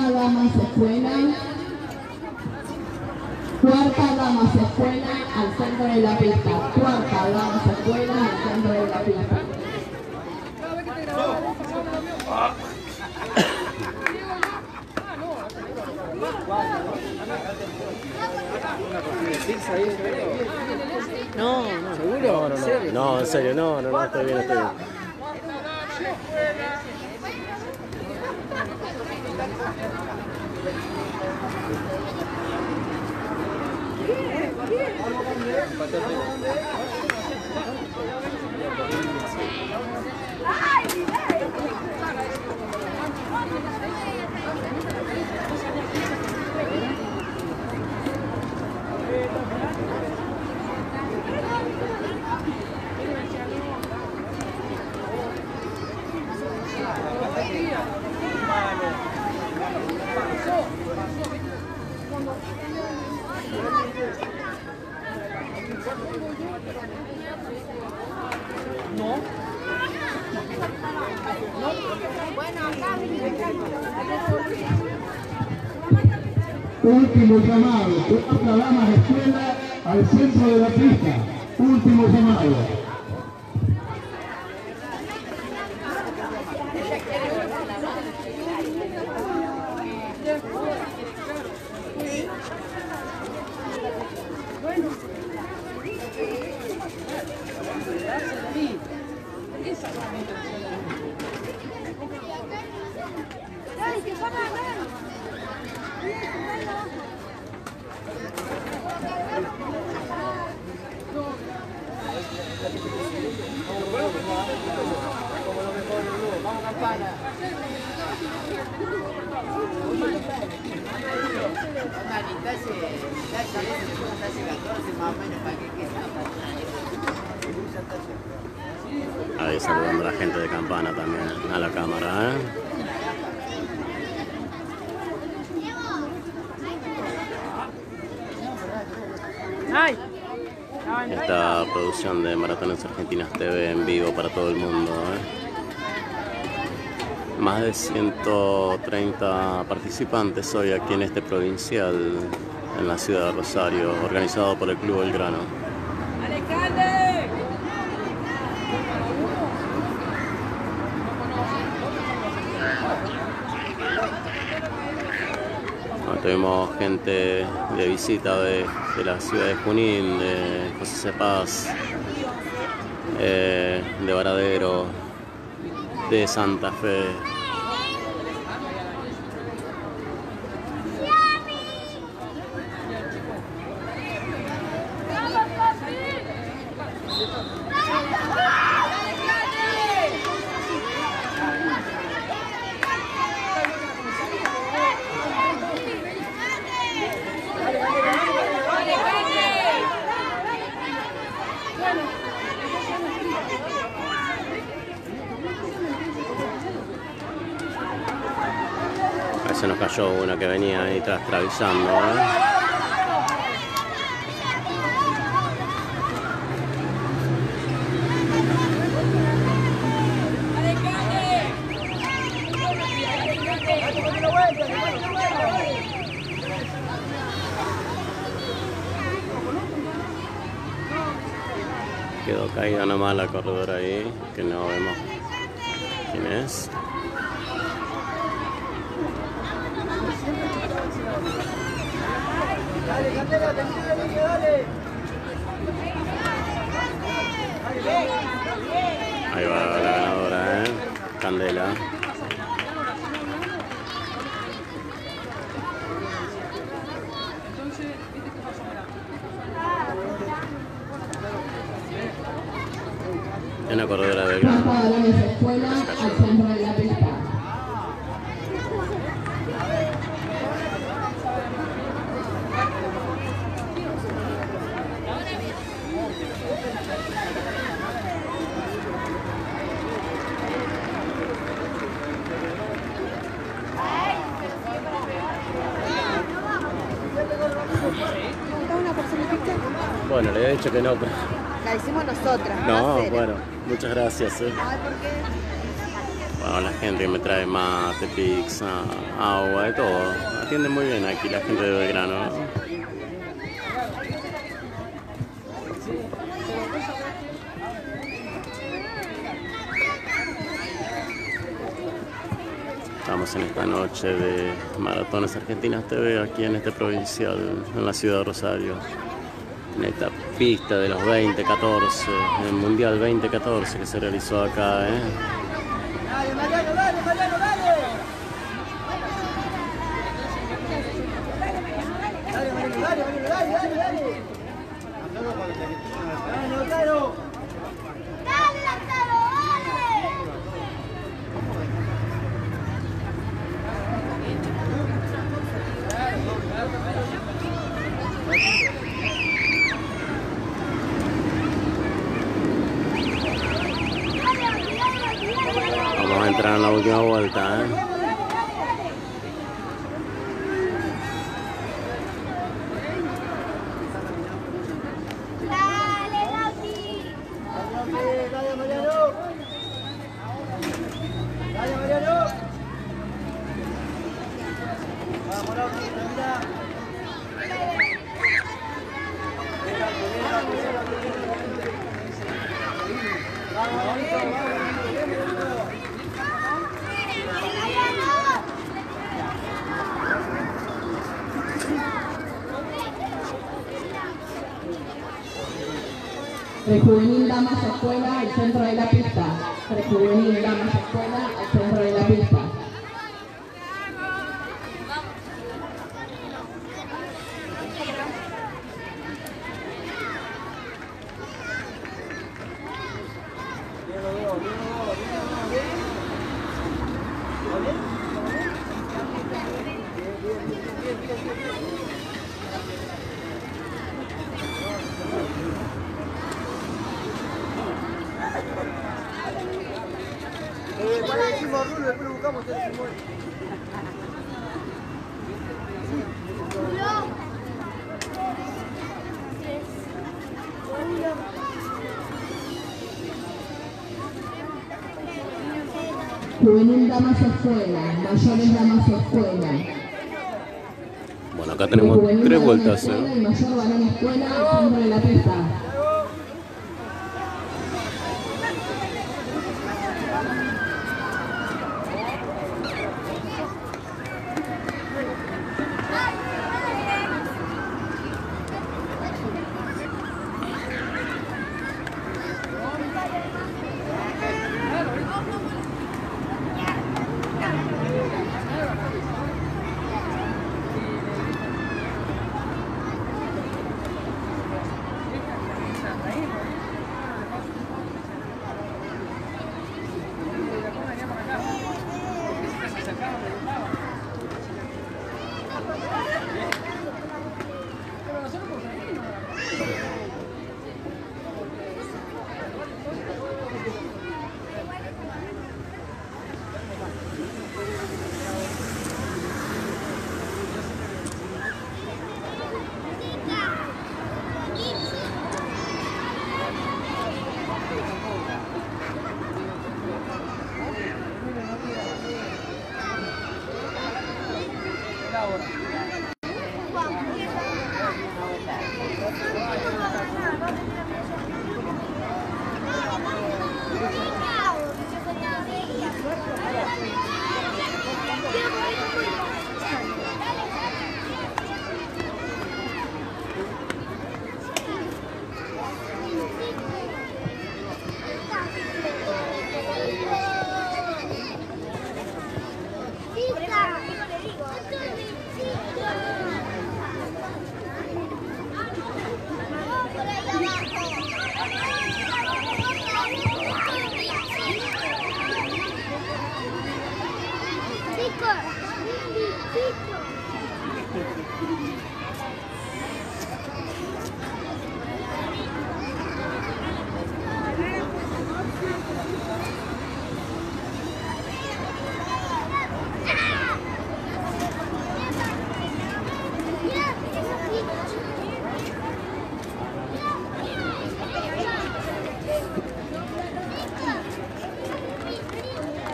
Cuarta dama se cuela. Cuarta dama se cuela al centro de la pista. Cuarta dama se cuela al centro de la pista. No, no. ¿Seguro? No, en serio, no, estoy bien, estoy bien. Último llamado, cuarta dama de escuela al centro de la pista. Último llamado. Vamos, campana. Ahí saludando a la gente de Campana también, a la cámara, ¿eh? Esta producción de Maratones Argentinas TV en vivo para todo el mundo, ¿eh? Más de 130 participantes hoy aquí en este provincial en la ciudad de Rosario, organizado por el Club Belgrano. Bueno, tuvimos gente de visita de la ciudad de Junín, de José Cepaz, de Varadero, de Santa Fe. Se nos cayó una que venía ahí trastabillando, ¿eh? Quedó caída nomás la corredora ahí, que no vemos quién es. Ahí va la ganadora, Candela. Es una corredora de Belgrano. Cuarta dama se escuela al centro de la pista. Bueno, le he dicho que no, pero... La hicimos nosotras. No, bueno, muchas gracias. Ay, ¿por qué? Bueno, la gente que me trae mate, pizza, agua, de todo. Atiende muy bien aquí la gente de Belgrano. Estamos en esta noche de Maratones Argentinas TV aquí en este provincial, en la ciudad de Rosario. En esta pista de los 2014, el Mundial 2014 que se realizó acá, Dale, Mariano, dale, Mariano, dale. Dale, Mariano, dale, Mariano, dale, dale, dale. Dale, Lautaro. ¡Dale, Lautaro, dale! Vamos a entrar en la última vuelta, ¿eh? ¡Dale, Lauti! Dale, Mariano. Dale, Mariano. Vamos, Lauti, mira. Prejuvenil Damas Escuela al centro de la pista. Prejuvenil Damas Escuela al centro de la pista. ¿Cuál es el último rulo? Después lo buscamos el último. Juvenil Damas Escuela, mayores Damas Escuela. Bueno, acá tenemos Juvenil 3 Varón vueltas, Escuela ¿eh? y mayor varón escuela al centro de la pista.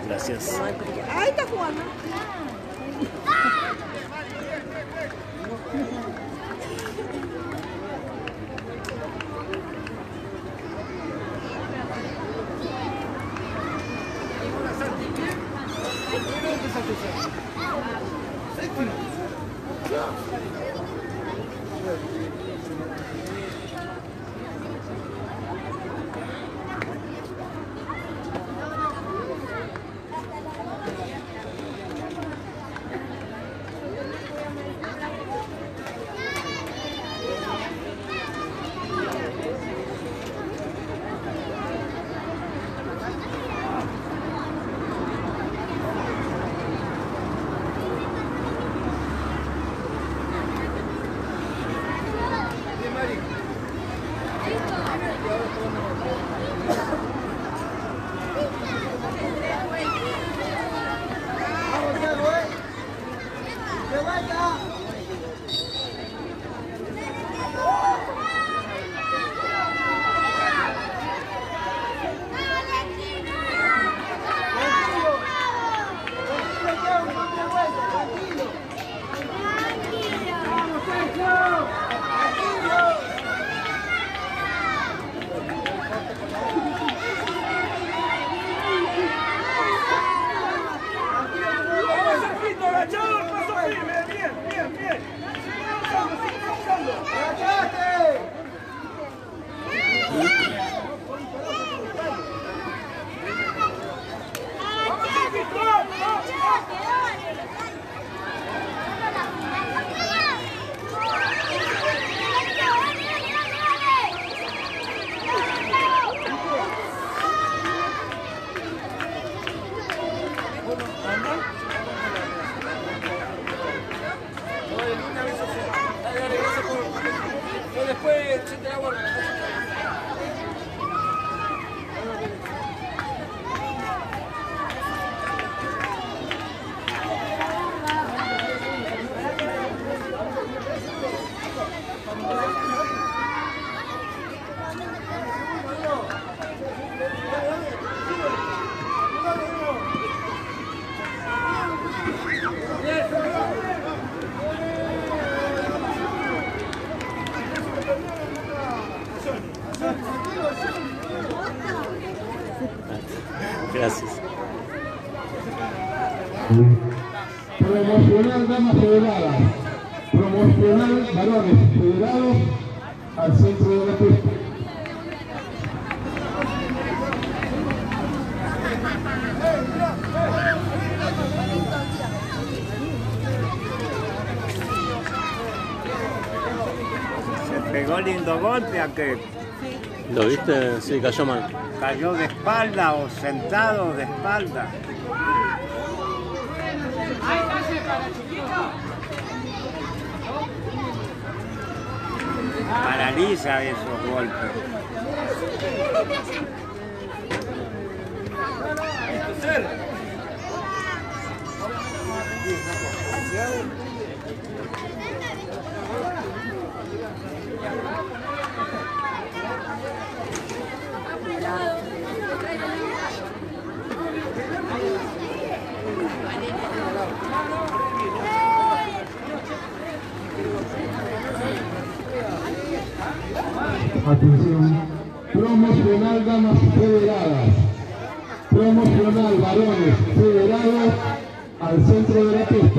Gracias. Ahí está jugando. Gracias. Promocional damas federadas. Promocional varones federados al centro de la pista. Se pegó lindo golpe a que ¿Lo viste? Sí, cayó mal. cayó de espalda o sentado de espalda. Paraliza esos golpes. Atención, promocional damas federadas, promocional varones federados al centro de la pista.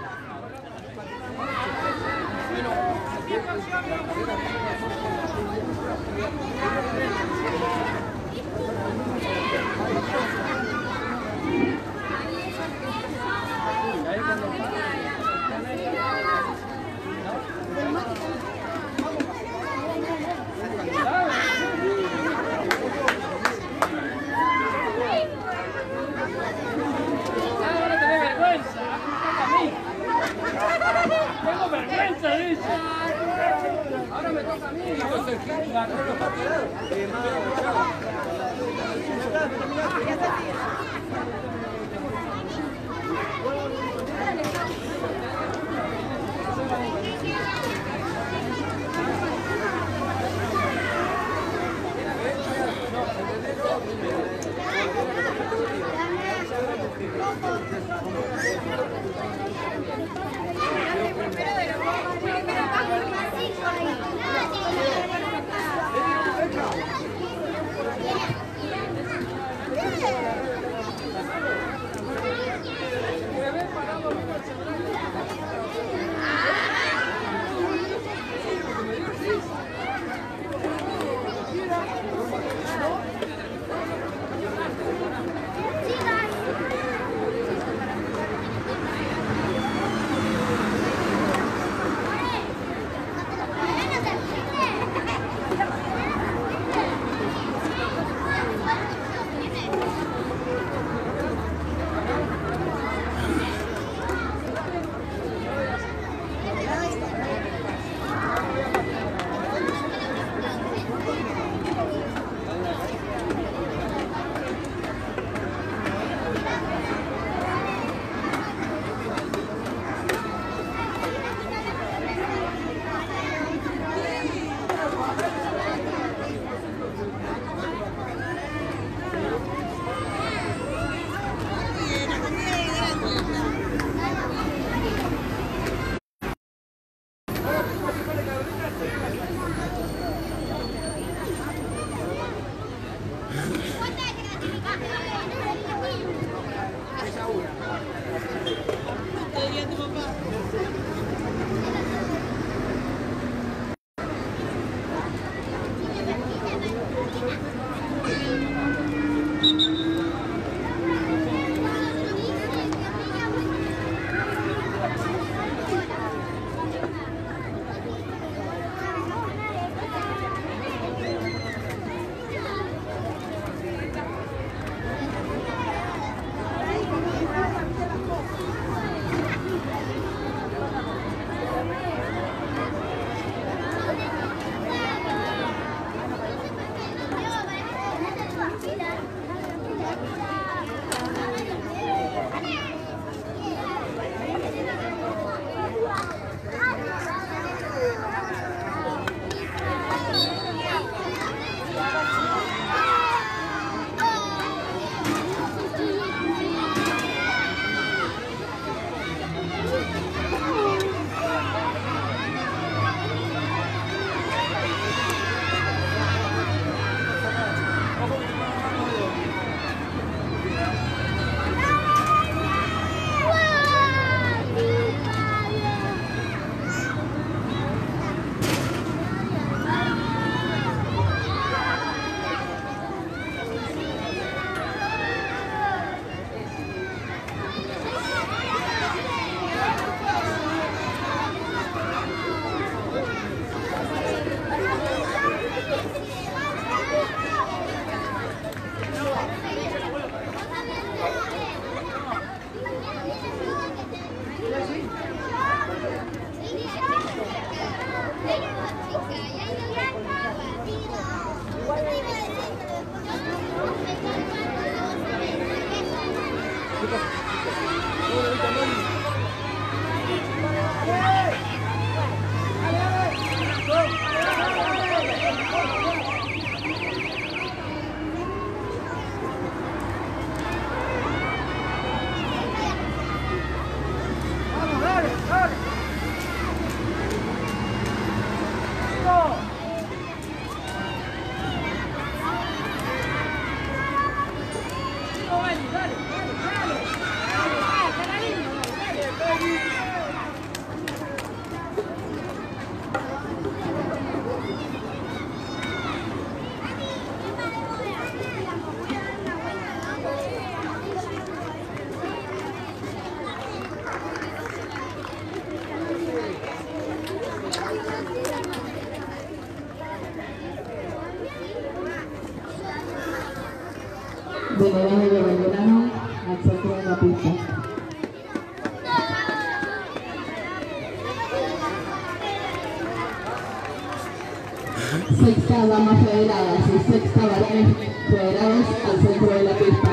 Tengo vergüenza, dice. Ahora me toca a mí. Venerable de Belgrano al centro de la pista. Sexta damas federadas y sexta varones federados al centro de la pista.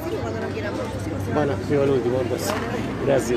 decimos cuando no quieran. Bueno, sigo el último entonces. Gracias.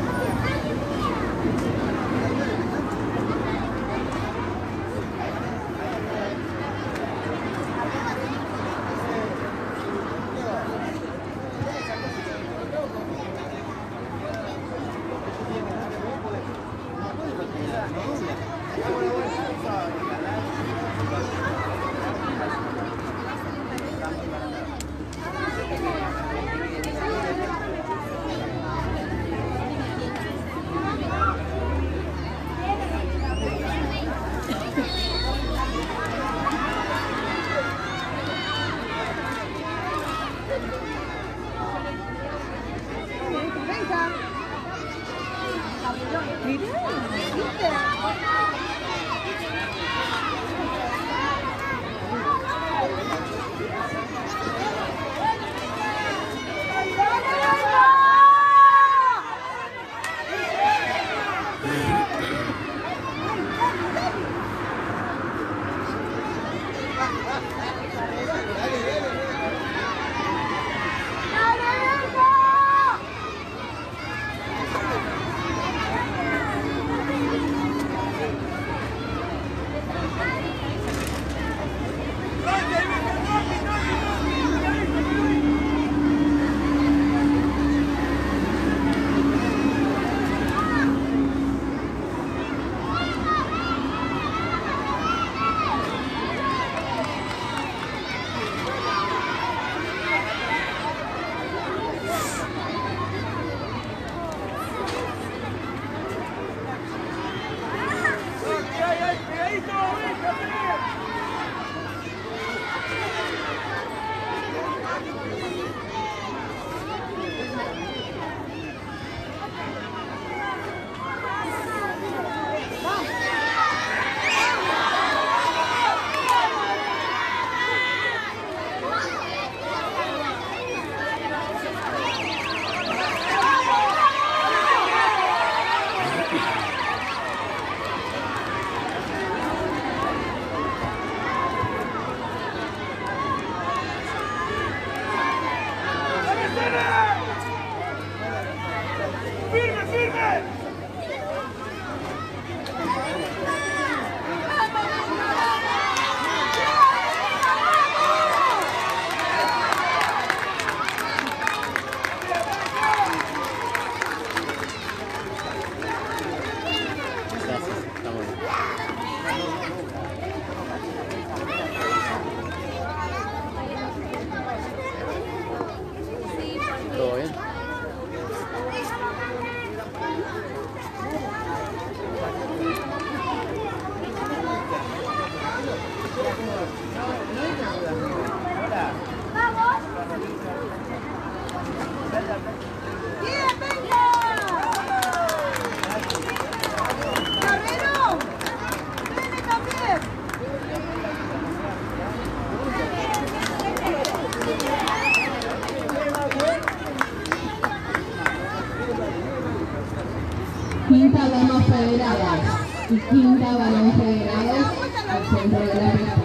Quinta dama federadas y quinta balón federados al centro de la pista.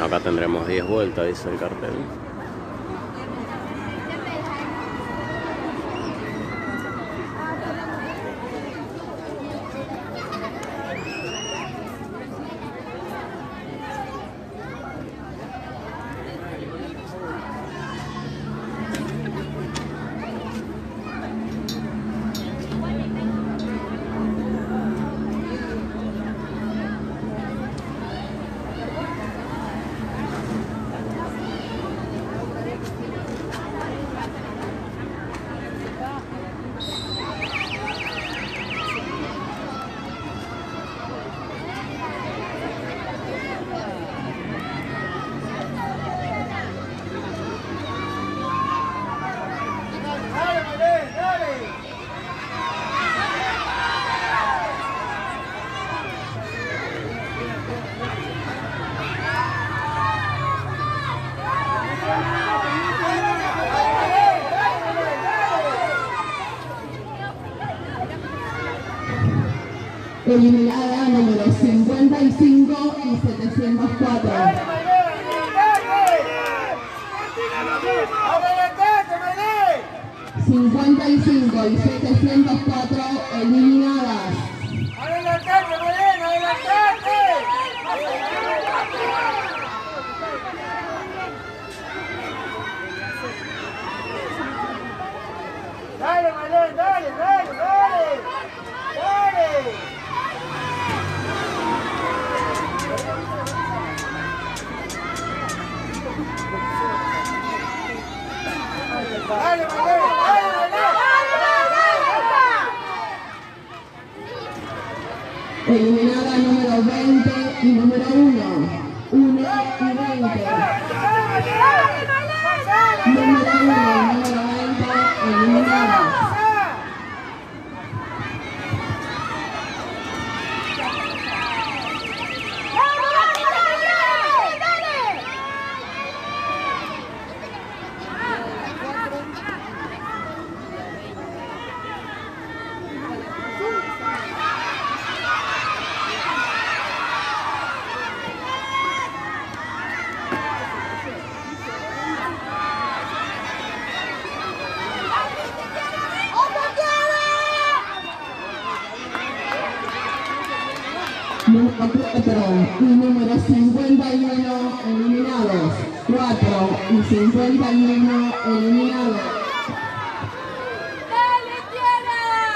acá tendremos 10 vueltas, dice el cartel. Eliminada número 55 y 704. 55 y 704 eliminadas. ¡Adelantate, Moreno! ¡Adelantate! ¡Dale, Malén! ¡Dale, dale, dale! ¡Dale! ¡Dale, Malén! Eliminada número 20 y número 1. 1 y 20. Número 1 y número 20 eliminadas. Número 4 y número 51 eliminados. 4 y 51 eliminados. ¡Dale, Tiara!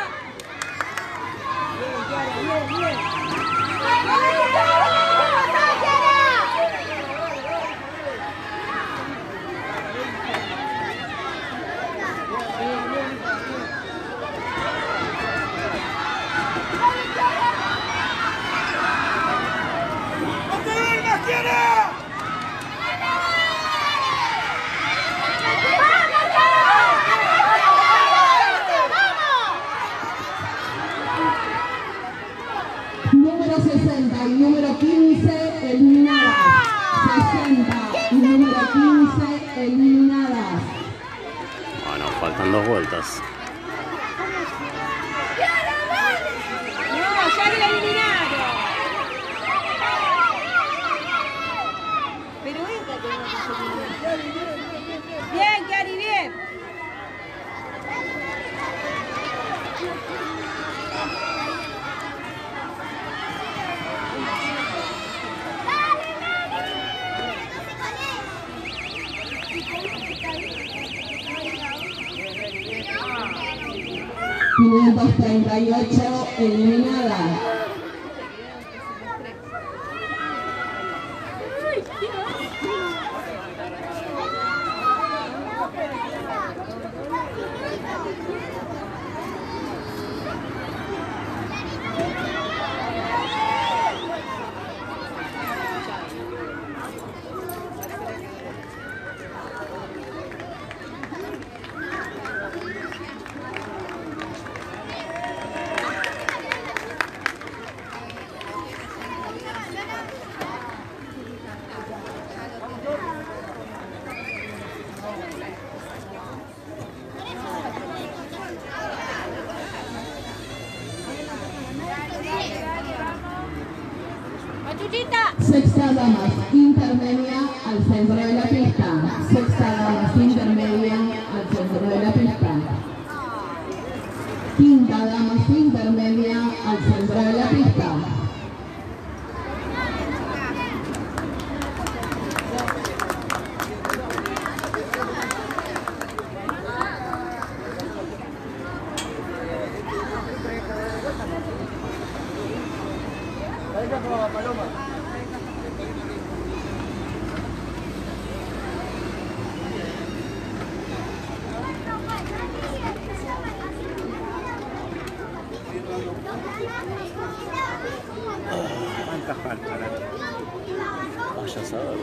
Número 60 y número 15 eliminadas. 60 y número 15 eliminadas. Bueno, faltan 2 vueltas. No, ya la eliminaron. Pero esta tenemos que seguir. Bien, Cari, bien. $538 eliminadas. Sexta damas intermedia centro de la pista. Sexta damas intermedia al centro de la pista. Quinta damas intermedia al centro de la pista. ¿Cuántas faltan? Vaya a saber.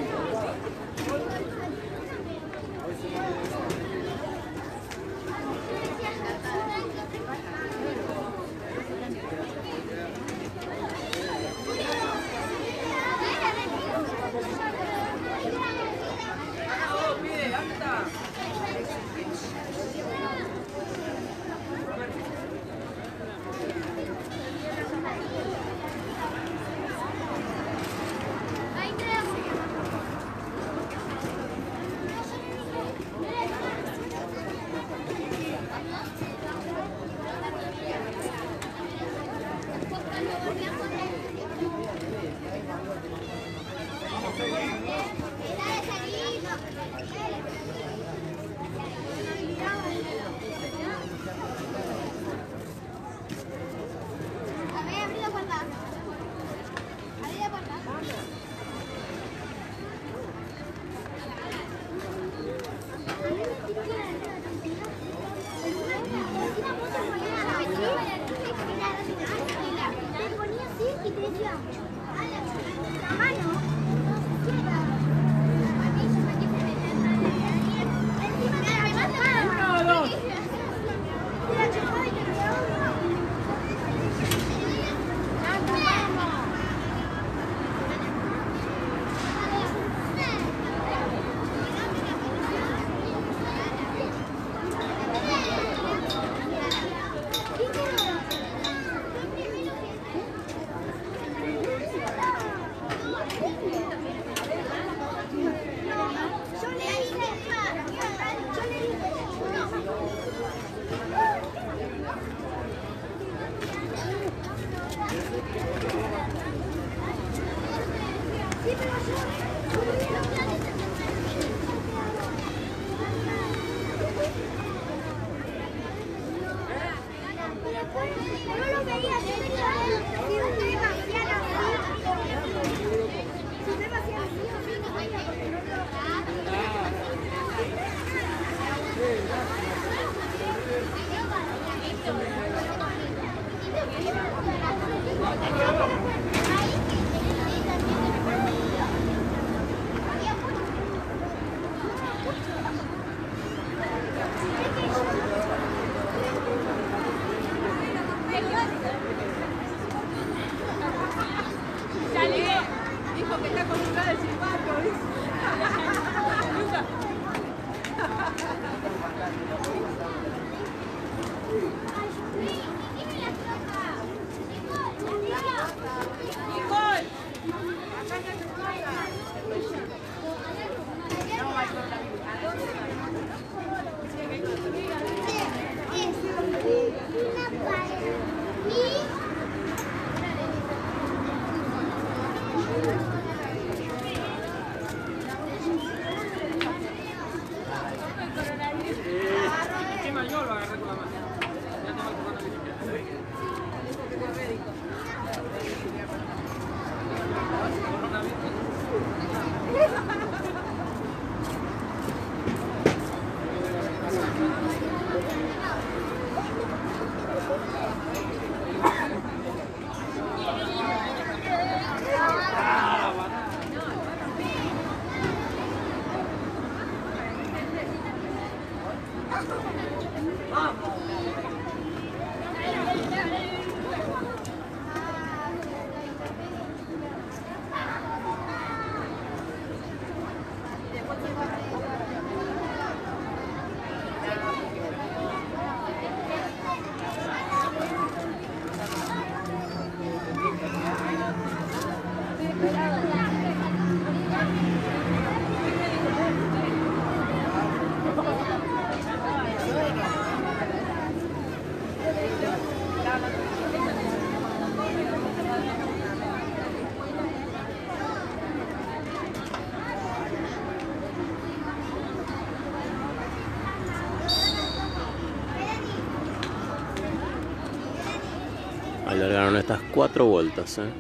Largaron estas 4 vueltas, ¿eh?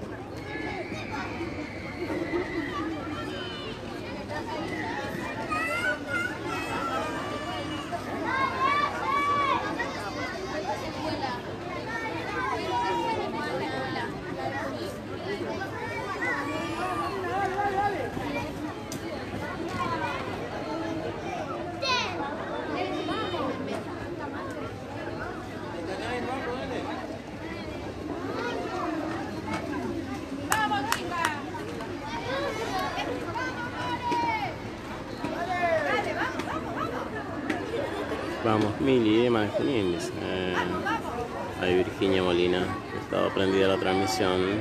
Vamos, Mili, Emma Genines. Ahí Virginia Molina. Estaba prendida la transmisión.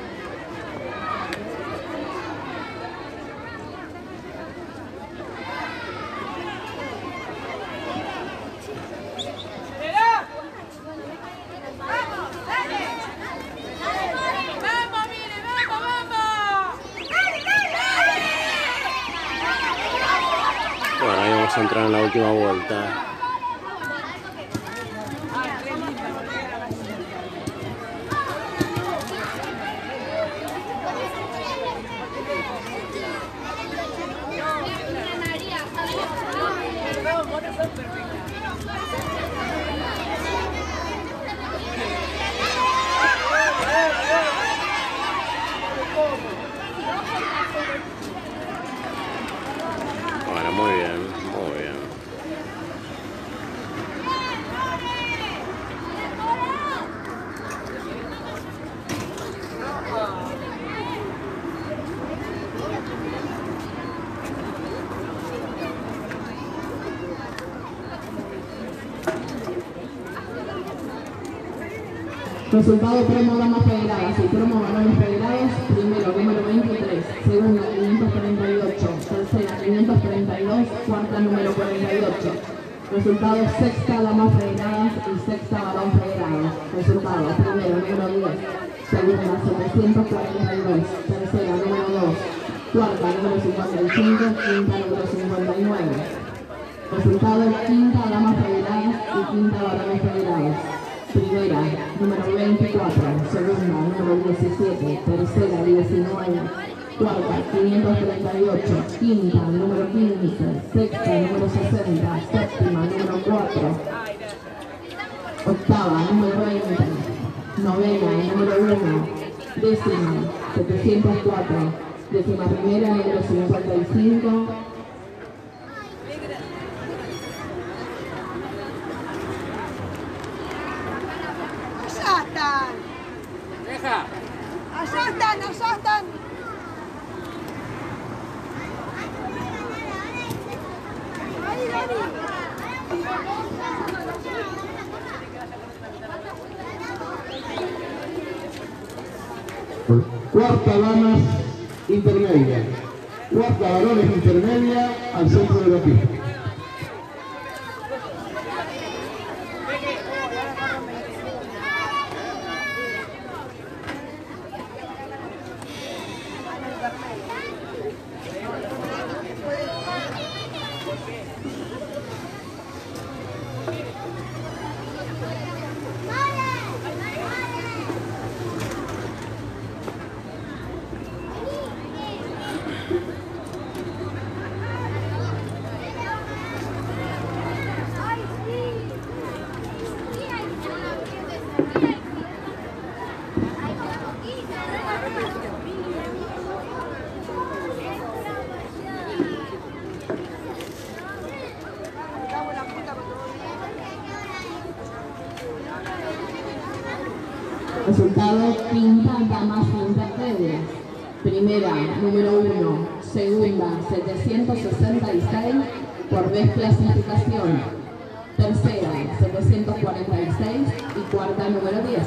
Bueno, ahí vamos a entrar en la última vuelta. Bueno, muy bien, muy bien. Resultado promo damas federadas y promo varones federados. Primero, número 23. Segunda, 538. Tercera, 532. Cuarta, número 48. Resultado sexta, damas federadas y sexta, varón federados. Resultado primero, número 10. Segunda, 742. Tercera, número 2. Cuarta, número 55. Quinta, número 59. Resultado quinta, damas federadas y quinta, varones federados. Primera, número 24, segunda, número 17, tercera, 19, cuarta, 538, quinta, número 15, sexta, número 60, séptima, número 4, octava, número 20, novena, número 1, décima, 704, décima primera, número 55, Deja. Allá están, allá están. Ahí, Dani. Cuarta damas intermedia. Cuarta varones intermedia al centro de la pista. Resultado quinta, damas intermedias. Primera, número 1. Segunda, 766 por desclasificación. Tercera, 746 y cuarta, número 10.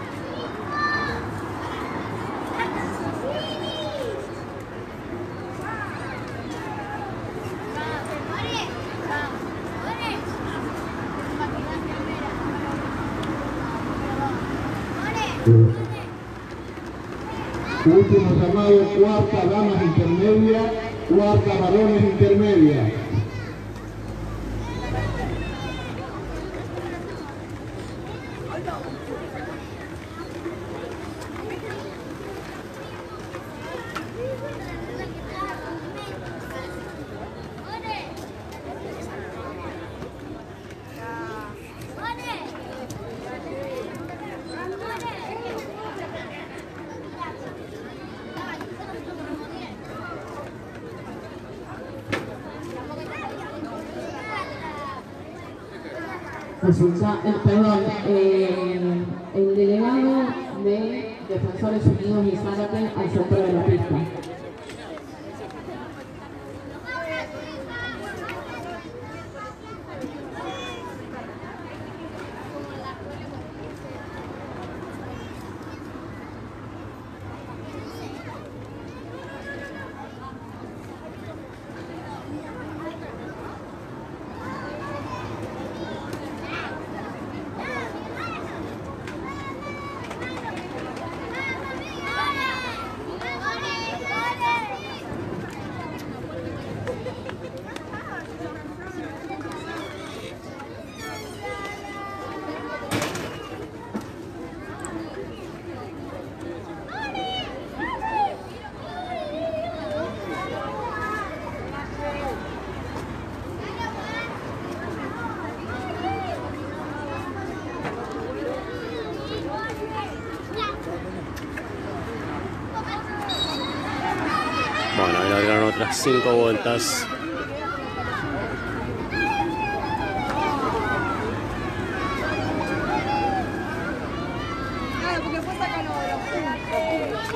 Último llamado, cuarta damas intermedia, cuarta varones intermedia. El delegado de Defensores Unidos y Zárate al centro de la pista. Bueno, ahí largaron otras 5 vueltas. Porque fue sacando de los puntos.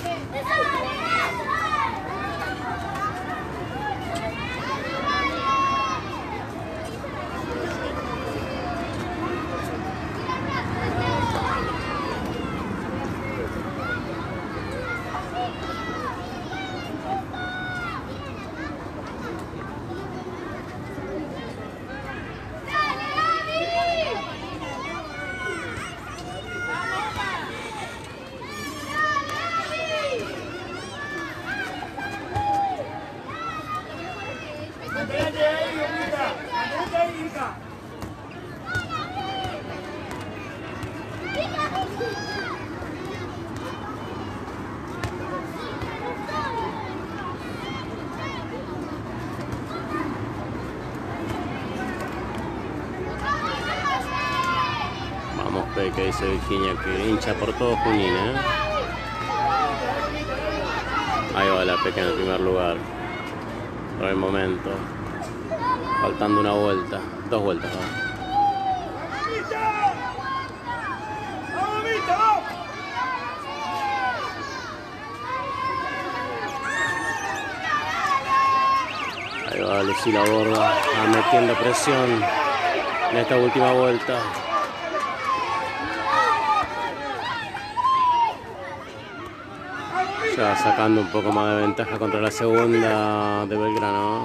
Vamos, Peque, dice Virginia, que hincha por todo Junín, ¿eh? Ahí va la Peque en el primer lugar. Por el momento. Faltando una vuelta. 2 vueltas, ¿no? Ahí va Lucila Borda metiendo presión en esta última vuelta. Ya sacando un poco más de ventaja contra la segunda de Belgrano.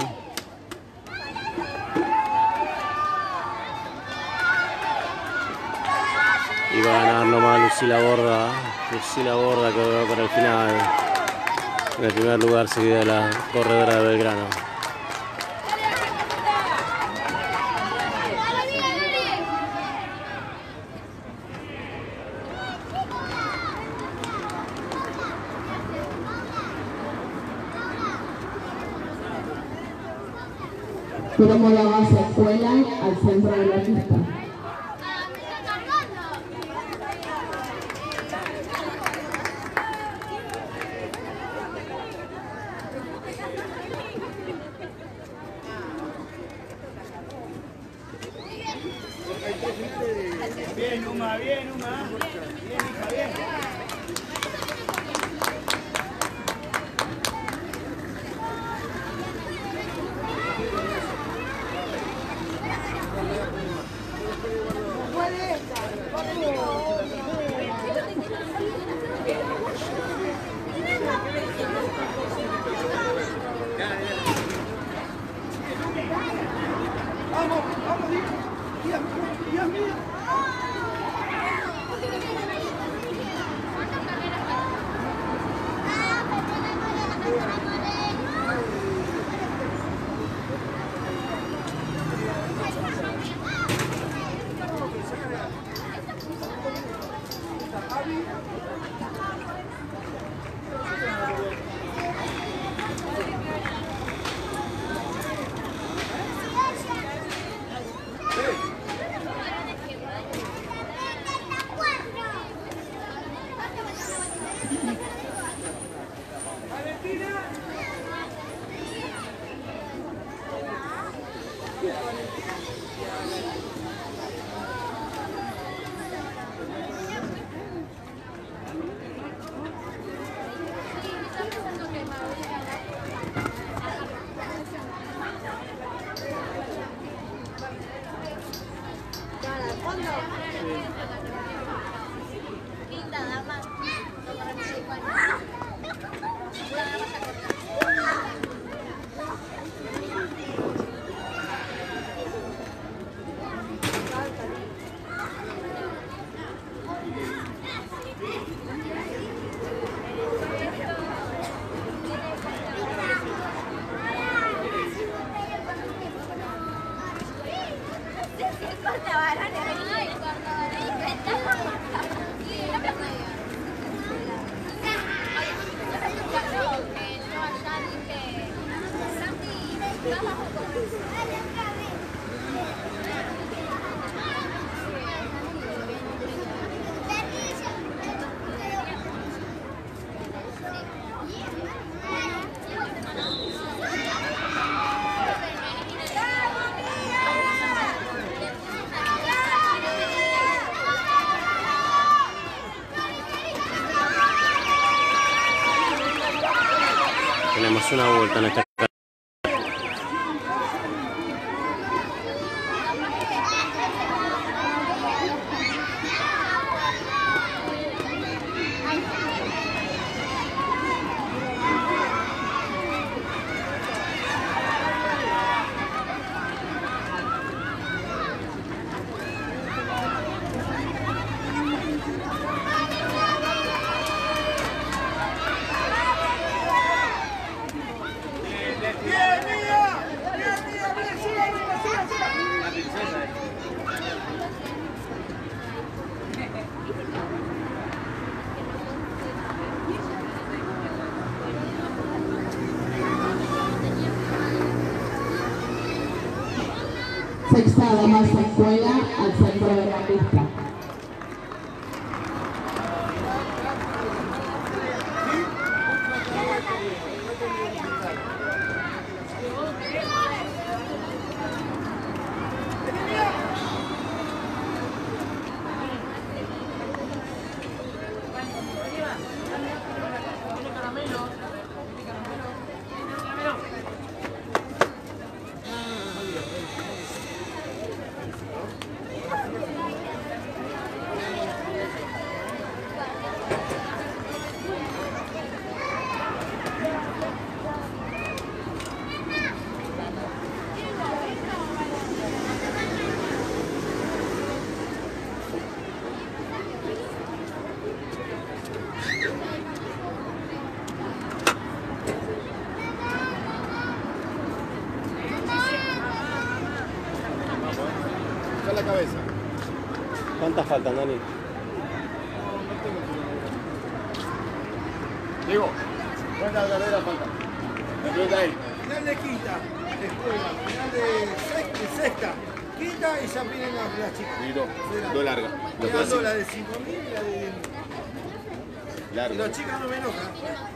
Y va a ganar nomás Lucila Borda. Lucila Borda que va para el final. En el primer lugar seguida de la corredora de Belgrano. Tomo la base escuela al centro de la pista. Bien, Uma, bien, Uma. Bien, hija, bien. Vamos, vamos, Dios mío. Linda dama. Tenemos una vuelta en esta carrera. Sexta dama se juega al centro de la pista. La cabeza. ¿Cuántas faltan, Dani? Digo, ¿cuántas carreras faltan? La pelota ahí. Final de quinta, de juega, final de sexta, quinta y ya vienen las chicas. Y dos largas. Quedando la de 5.000 y la de... Largo. Y las chicas no me enojan.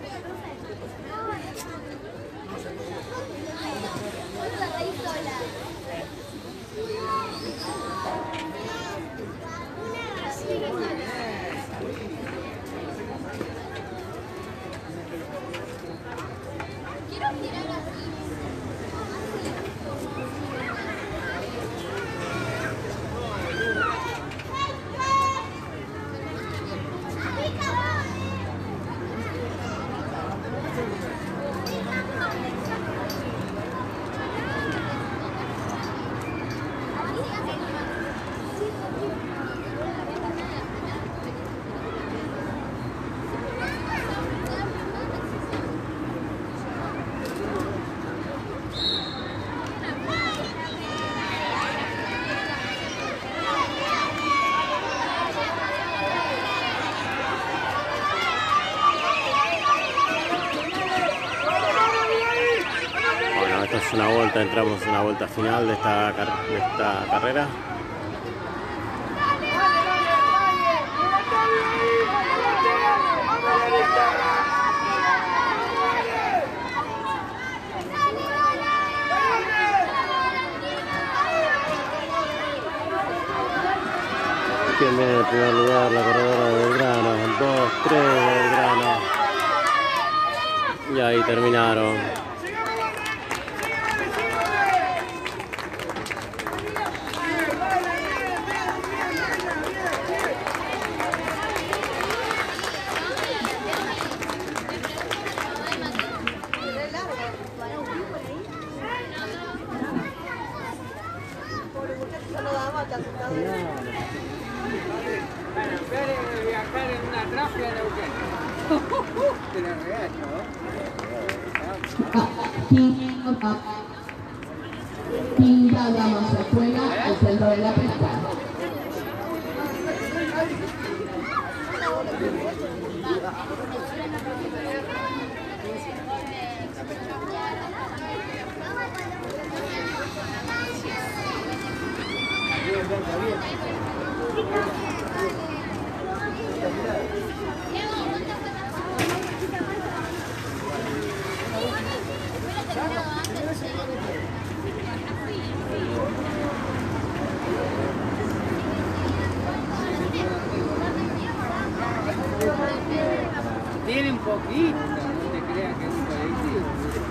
Esta es una vuelta, entramos en una vuelta final de esta carrera. ¿Quién viene en el primer lugar? La corredora de Belgrano. 2, 3 de Belgrano. Y ahí terminaron. te asustado de eso. Bueno, en vez de viajar en una trafia en Neuquén. Te la regacho, Quinta Dama se juega al centro de la pista. Tiene un poquito, no te creas que es un colectivo.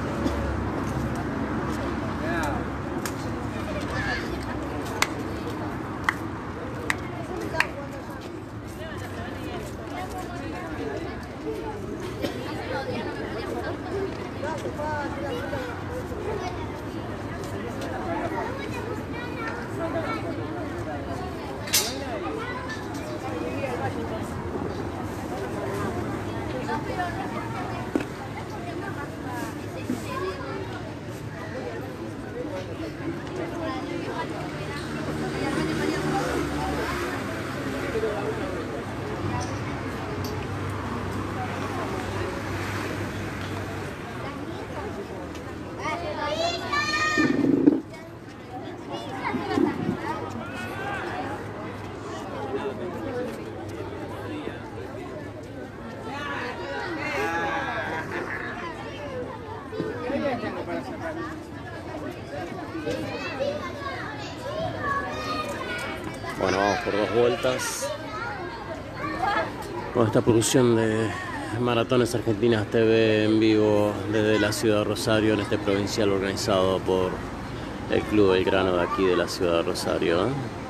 Bueno, vamos por 2 vueltas con esta producción de Maratones Argentinas TV en vivo desde la ciudad de Rosario, en este provincial organizado por el Club Belgrano de aquí de la ciudad de Rosario.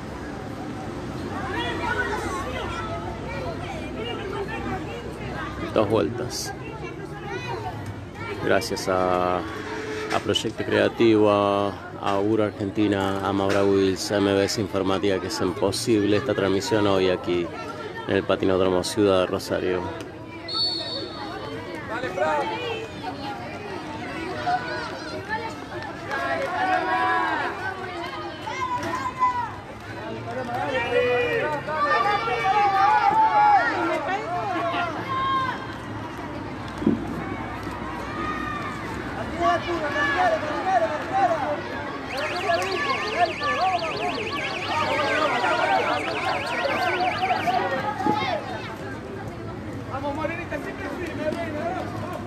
2 vueltas. Gracias a Proyecto Creativo, a URA Argentina, a Maura Wills, a MBS Informática, que hacen posible esta transmisión hoy aquí en el Patinódromo Ciudad de Rosario. Vamos, Morenita, siempre firme, venga.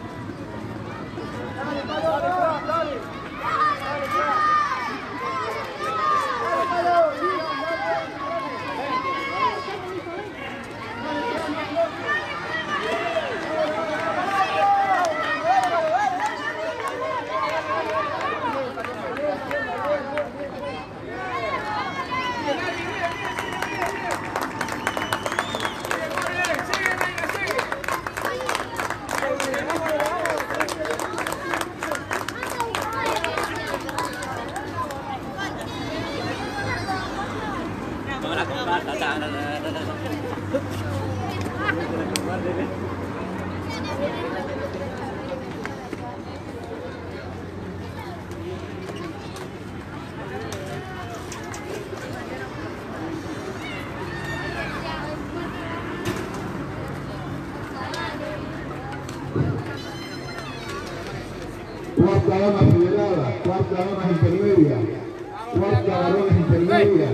Cuarta dama federada, cuarta dama intermedia, cuarta varones intermedia,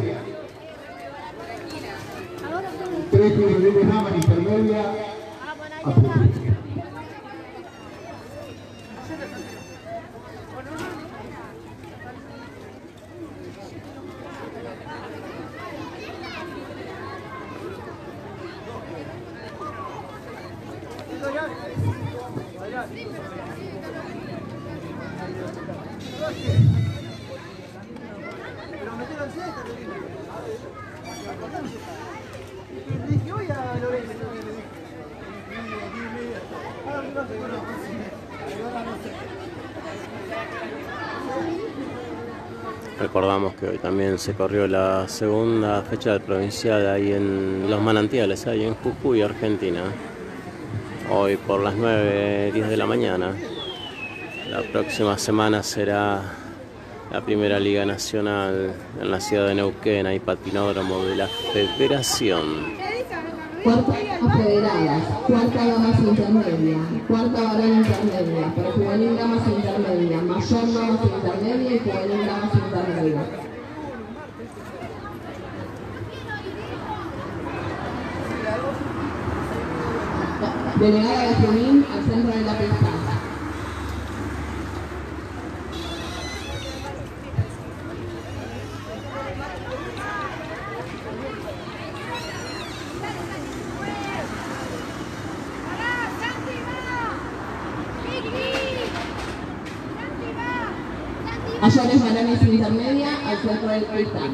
3 juveniles damas intermedia, a público. Pero metieron cesta, te digo. Le dije, voy a Lorenzo, le dije. Ahora no sé, bueno, ahora no sé. Recordamos que hoy también se corrió la segunda fecha del provincial ahí en Los Manantiales, ahí en Jujuy, Argentina. Hoy por las 9:10 de la mañana. La próxima semana será la primera Liga Nacional en la ciudad de Neuquén, ahí patinódromo de la Federación. Cuarta federadas, cuarta damas intermedia, cuarta varón intermedia, pero juvenil damas intermedia, mayor damas intermedia y juvenil damas intermedia. Delegada de Junín al centro de la pista. Mayores varones intermedia al centro del cristal.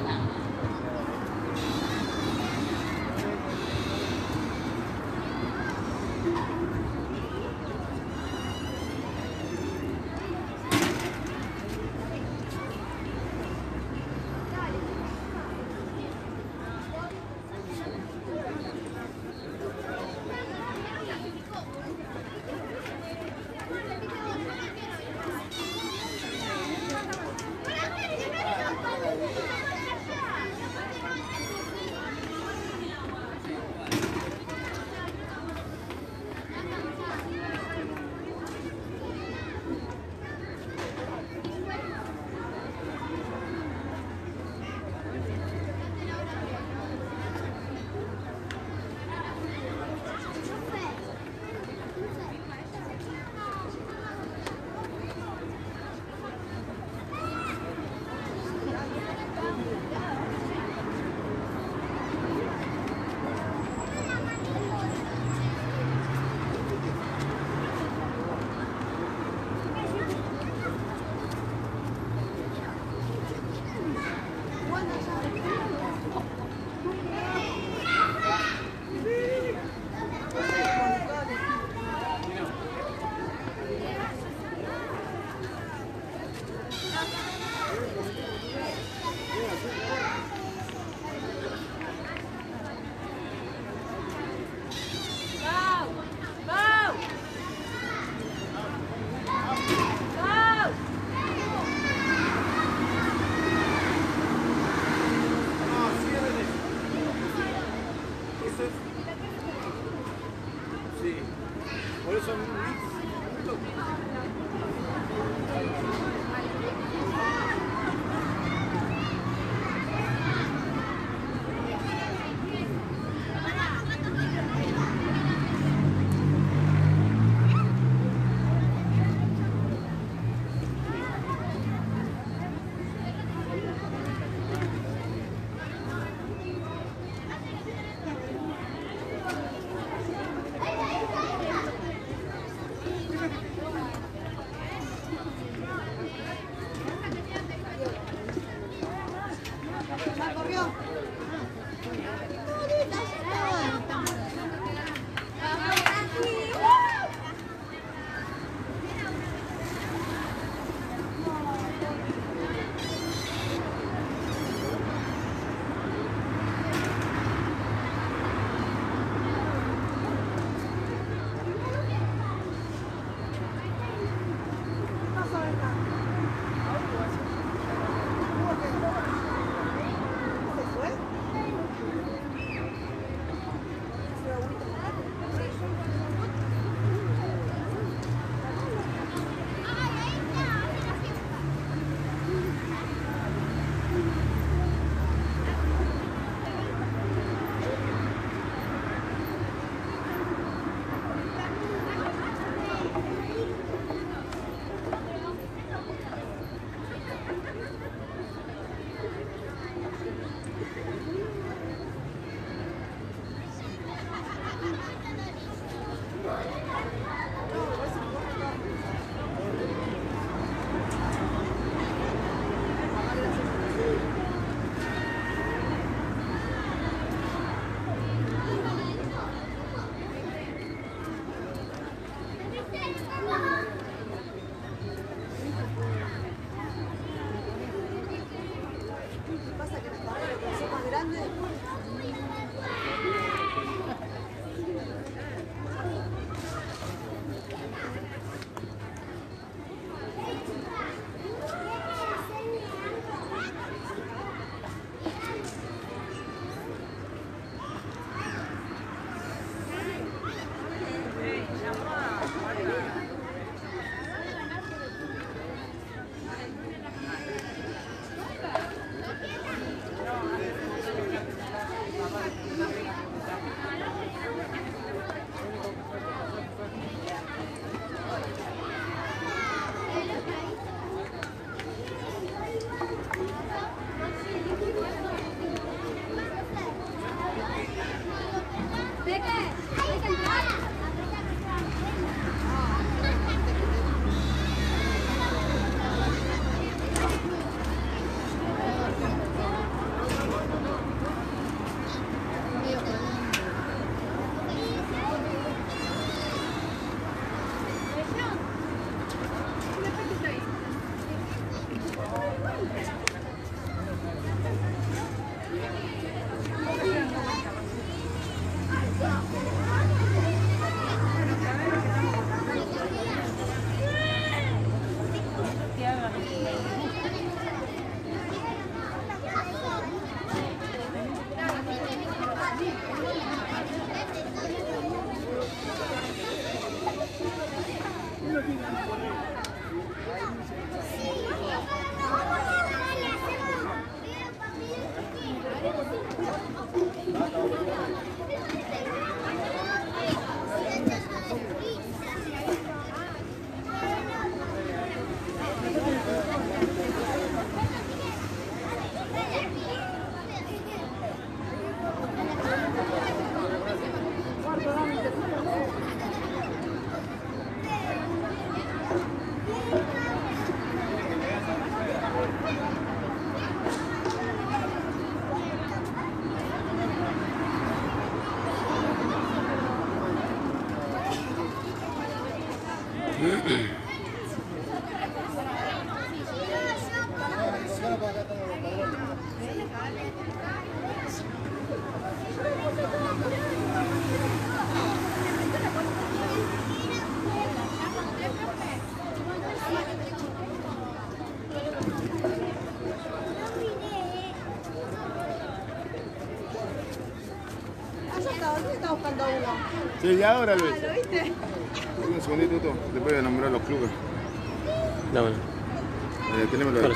¿Quién está buscando uno? Sí, ya ahora Luis. ¿Lo viste? Un segundito, Tuto. Después de nombrar los clubes. No, bueno. Tenemos la de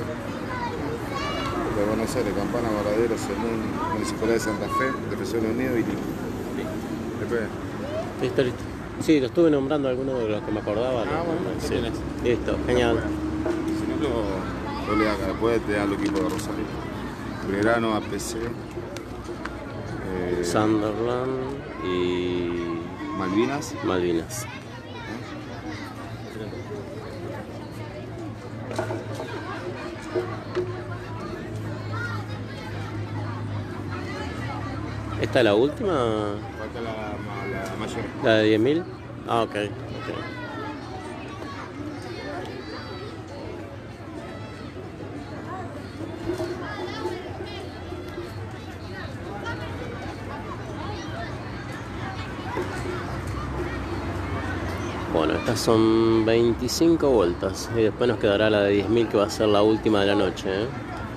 Buenos Aires, Campana, Varadero, Semún, Municipalidad de Santa Fe, Defensor Unido y Lima. Después. Listo, listo. Sí, lo estuve nombrando algunos de los que me acordaba. Bueno, Sí. Listo, genial. Si no, lo leo acá. Después te da el equipo de Rosario. Belgrano, APC. Sunderland y... Malvinas. Malvinas. ¿Esta es la última? Falta la mayor. ¿La de 10.000? Ah, ok. Bueno, estas son 25 vueltas y después nos quedará la de 10.000 que va a ser la última de la noche, ¿eh?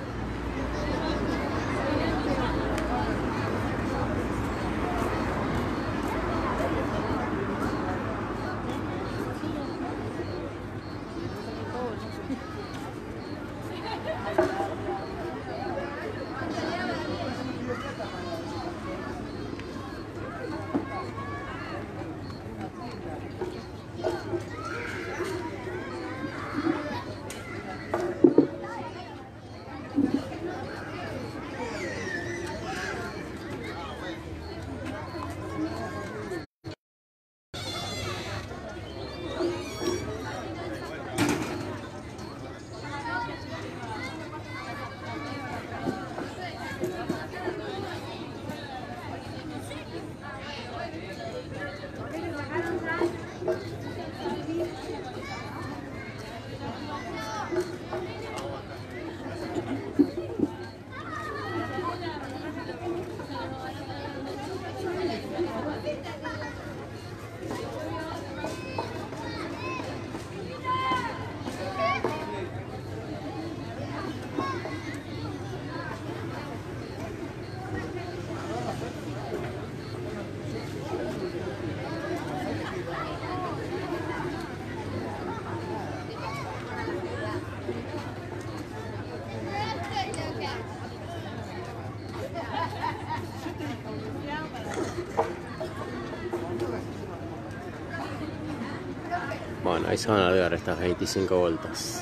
Bueno, ahí se van a ver estas 25 vueltas.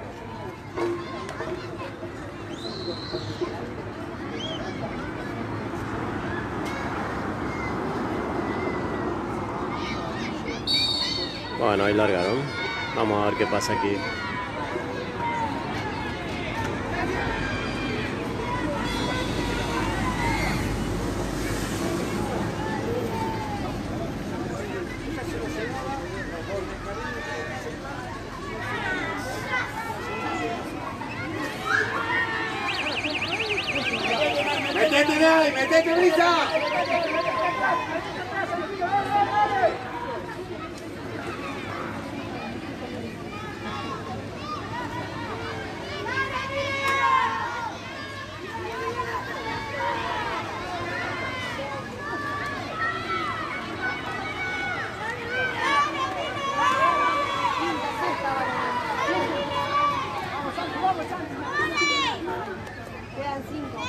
Bueno, ahí largaron. Vamos a ver qué pasa aquí. ¡Metete, Nay! ¡Metete, Brisa! Quedan 5.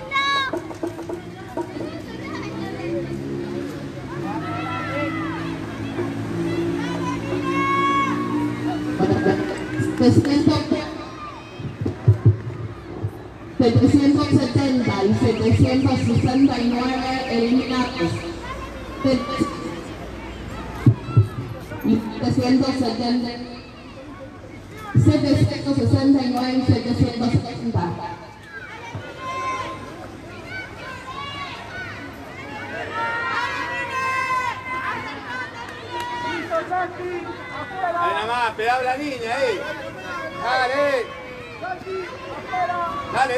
De 370 y 769 eliminados. Y 769 y 770. Ahí nada más, pegaba la niña ahí. Dale. Dale.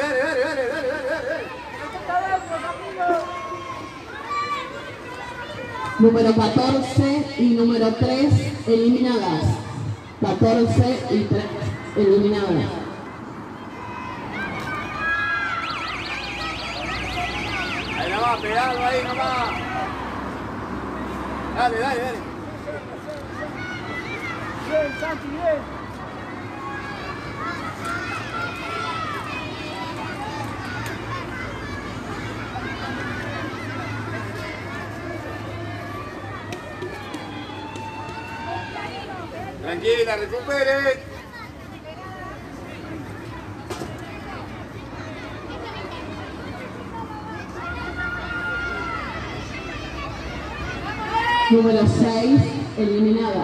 Número 14 y número 3 eliminadas. 14 y 3 eliminadas. Ahí nada más, pegalo ahí nomás. Dale, dale, dale. Bien, Santi, bien. Tranquila, recupere. Número 6, eliminada.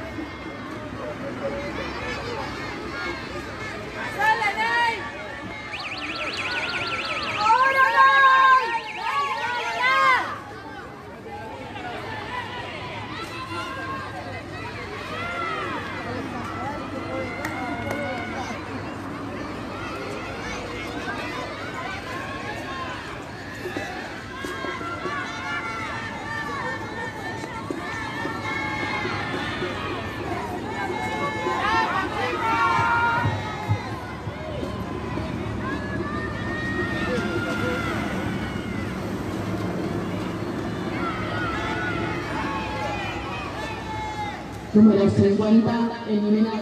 Número 50, eliminada.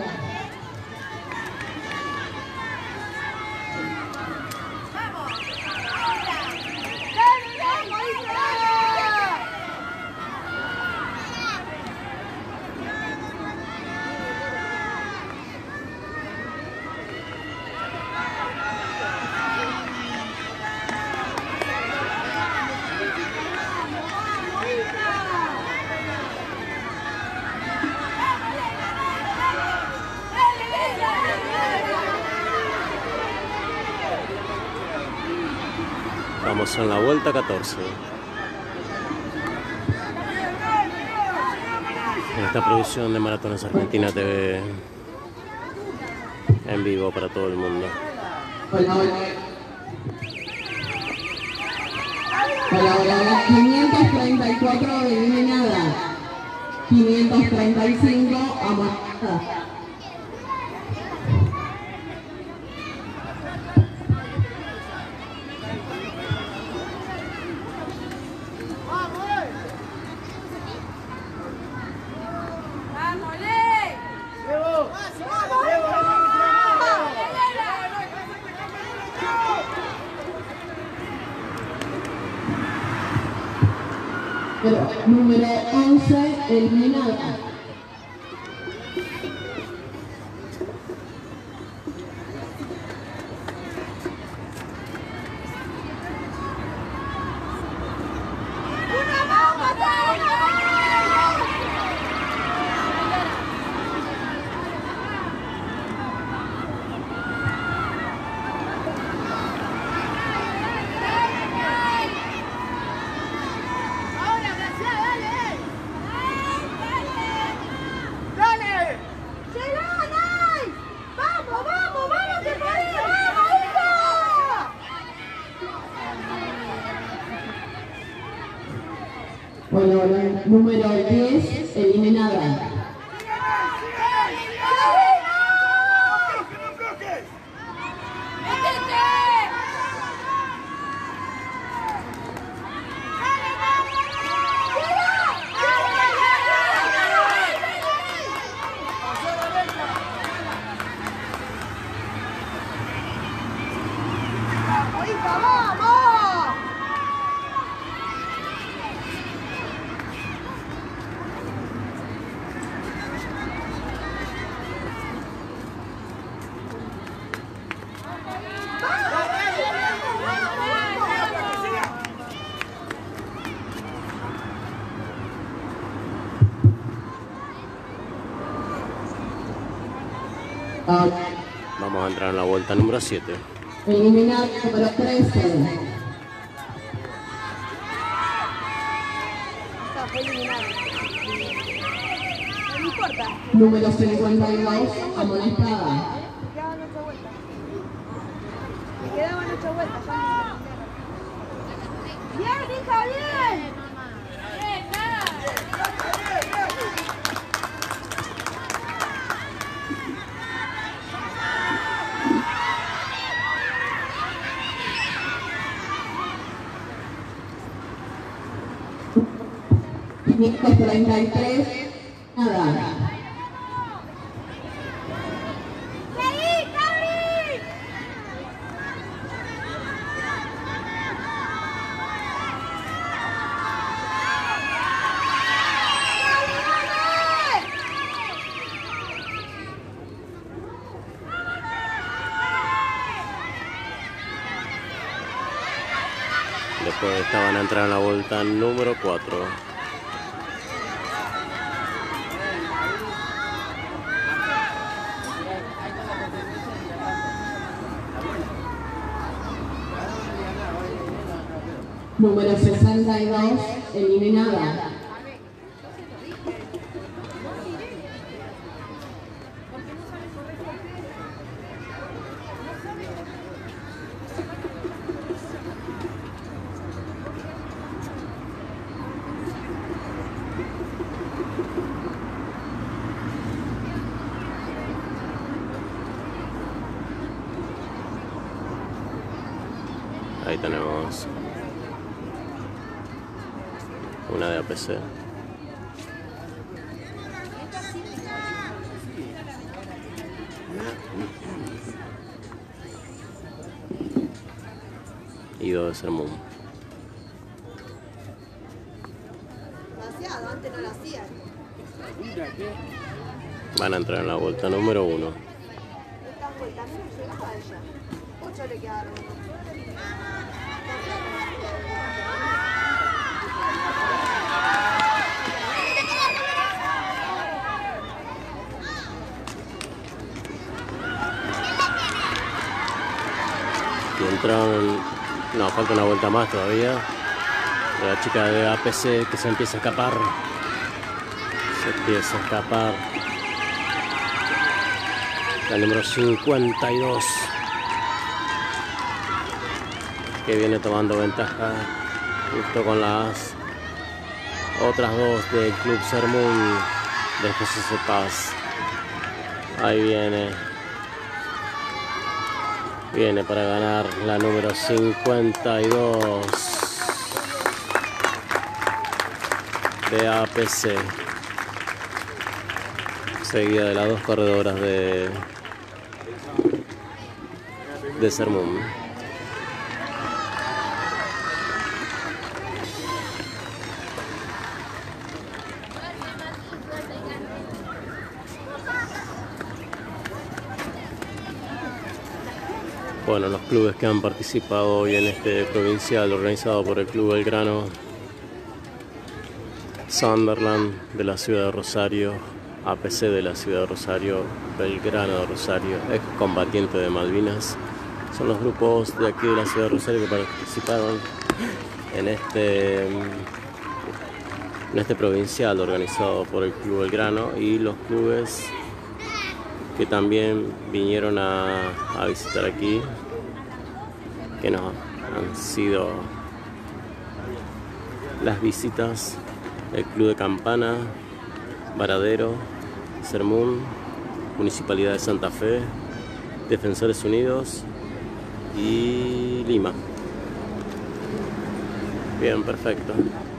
Estamos en la vuelta 14. En esta producción de Maratones Argentina TV en vivo para todo el mundo. Hola, hola. Hola, hola. 534 eliminada. 535 amonesta. Número 11, eliminada. Hola, hola. Número 10, eliminada. Vamos a entrar en la vuelta número 7. Eliminado número 13. Fue eliminado. No importa. Número 52, amonestada. Me quedaban 8 vueltas. Me quedaban 8 vueltas. Ya. Bien, hija, bien. 533, nada. Después de esta van a entrar en la vuelta número 4. Número 62, eliminada. Ahí tenemos una de APC. Y dos de Sermón. Demasiado, antes no lo hacían. Van a entrar en la vuelta número 1. Estas vueltas no llegaba a ella. 8 le quedaron. Y entraron. No, falta una vuelta más todavía. La chica de APC que se empieza a escapar. Se empieza a escapar. La número 52. Que viene tomando ventaja justo con las otras dos del Club Sermón de José Paz. Ahí viene para ganar la número 52 de APC, seguida de las dos corredoras de Sermón. Bueno, los clubes que han participado hoy en este provincial organizado por el Club Belgrano: Sunderland de la ciudad de Rosario, APC de la ciudad de Rosario, Belgrano de Rosario, excombatiente de Malvinas. Son los grupos de aquí de la ciudad de Rosario que participaron en este provincial organizado por el Club Belgrano, y los clubes que también vinieron a visitar aquí, que nos han sido las visitas: el Club de Campana, Varadero, Sermón, Municipalidad de Santa Fe, Defensores Unidos y Lima. Bien, perfecto.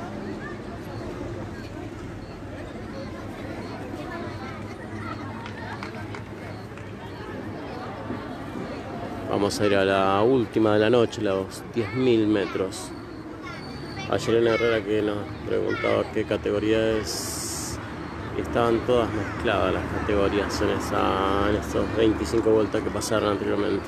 Vamos a ir a la última de la noche, los 10.000 metros. A Yelena Herrera, que nos preguntaba qué categoría es. Estaban todas mezcladas las categorías en esos 25 vueltas que pasaron anteriormente.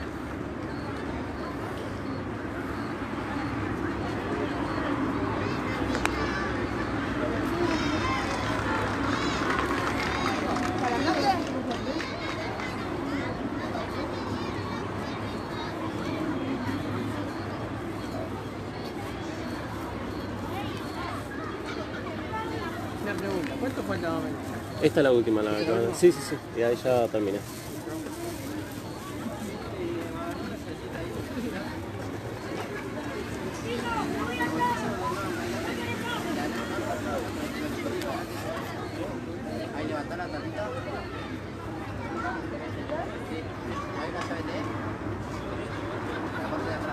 Una pregunta, ¿cuánto falta más o menos? Esta es la última, la verdad. Sí, y ahí ya termina. Ahí levanta la tapita. Ahí la sabe de la parte de atrás.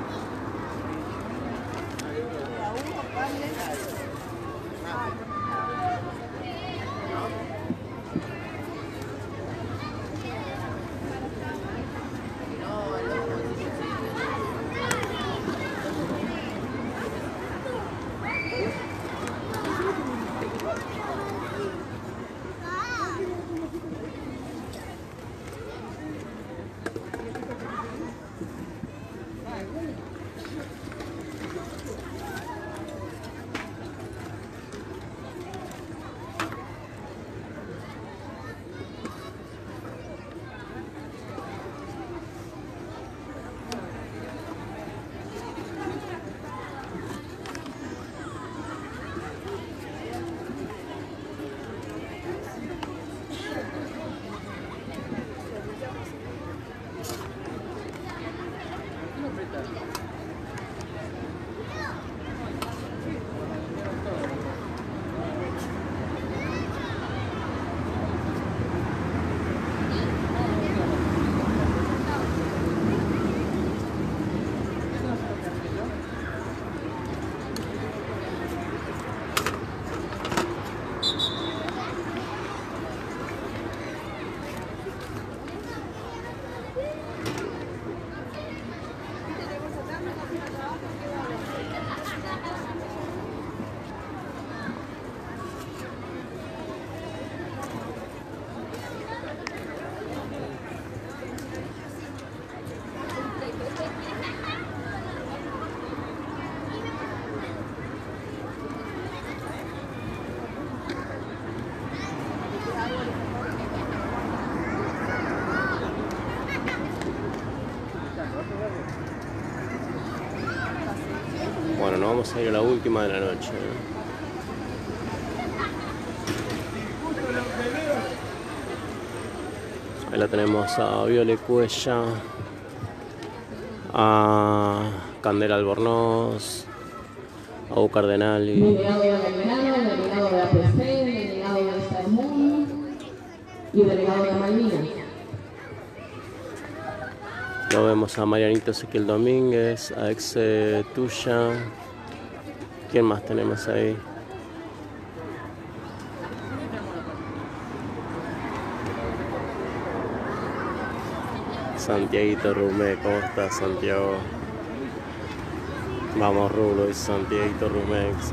Bueno, nos vamos a ir a la última de la noche. Ahí la tenemos a Viole Cuella, a Candela Albornoz, a U Cardenali. Delegado de Belgrano, delegado de APC, delegado de Sermón y delegado de Malvinas. Lo vemos a Marianito Ezequiel Domínguez, a Exe Tuya. ¿Quién más tenemos ahí? Santiaguito Rumé, ¿cómo estás, Santiago? Vamos, Rulo y Santiaguito Rumex.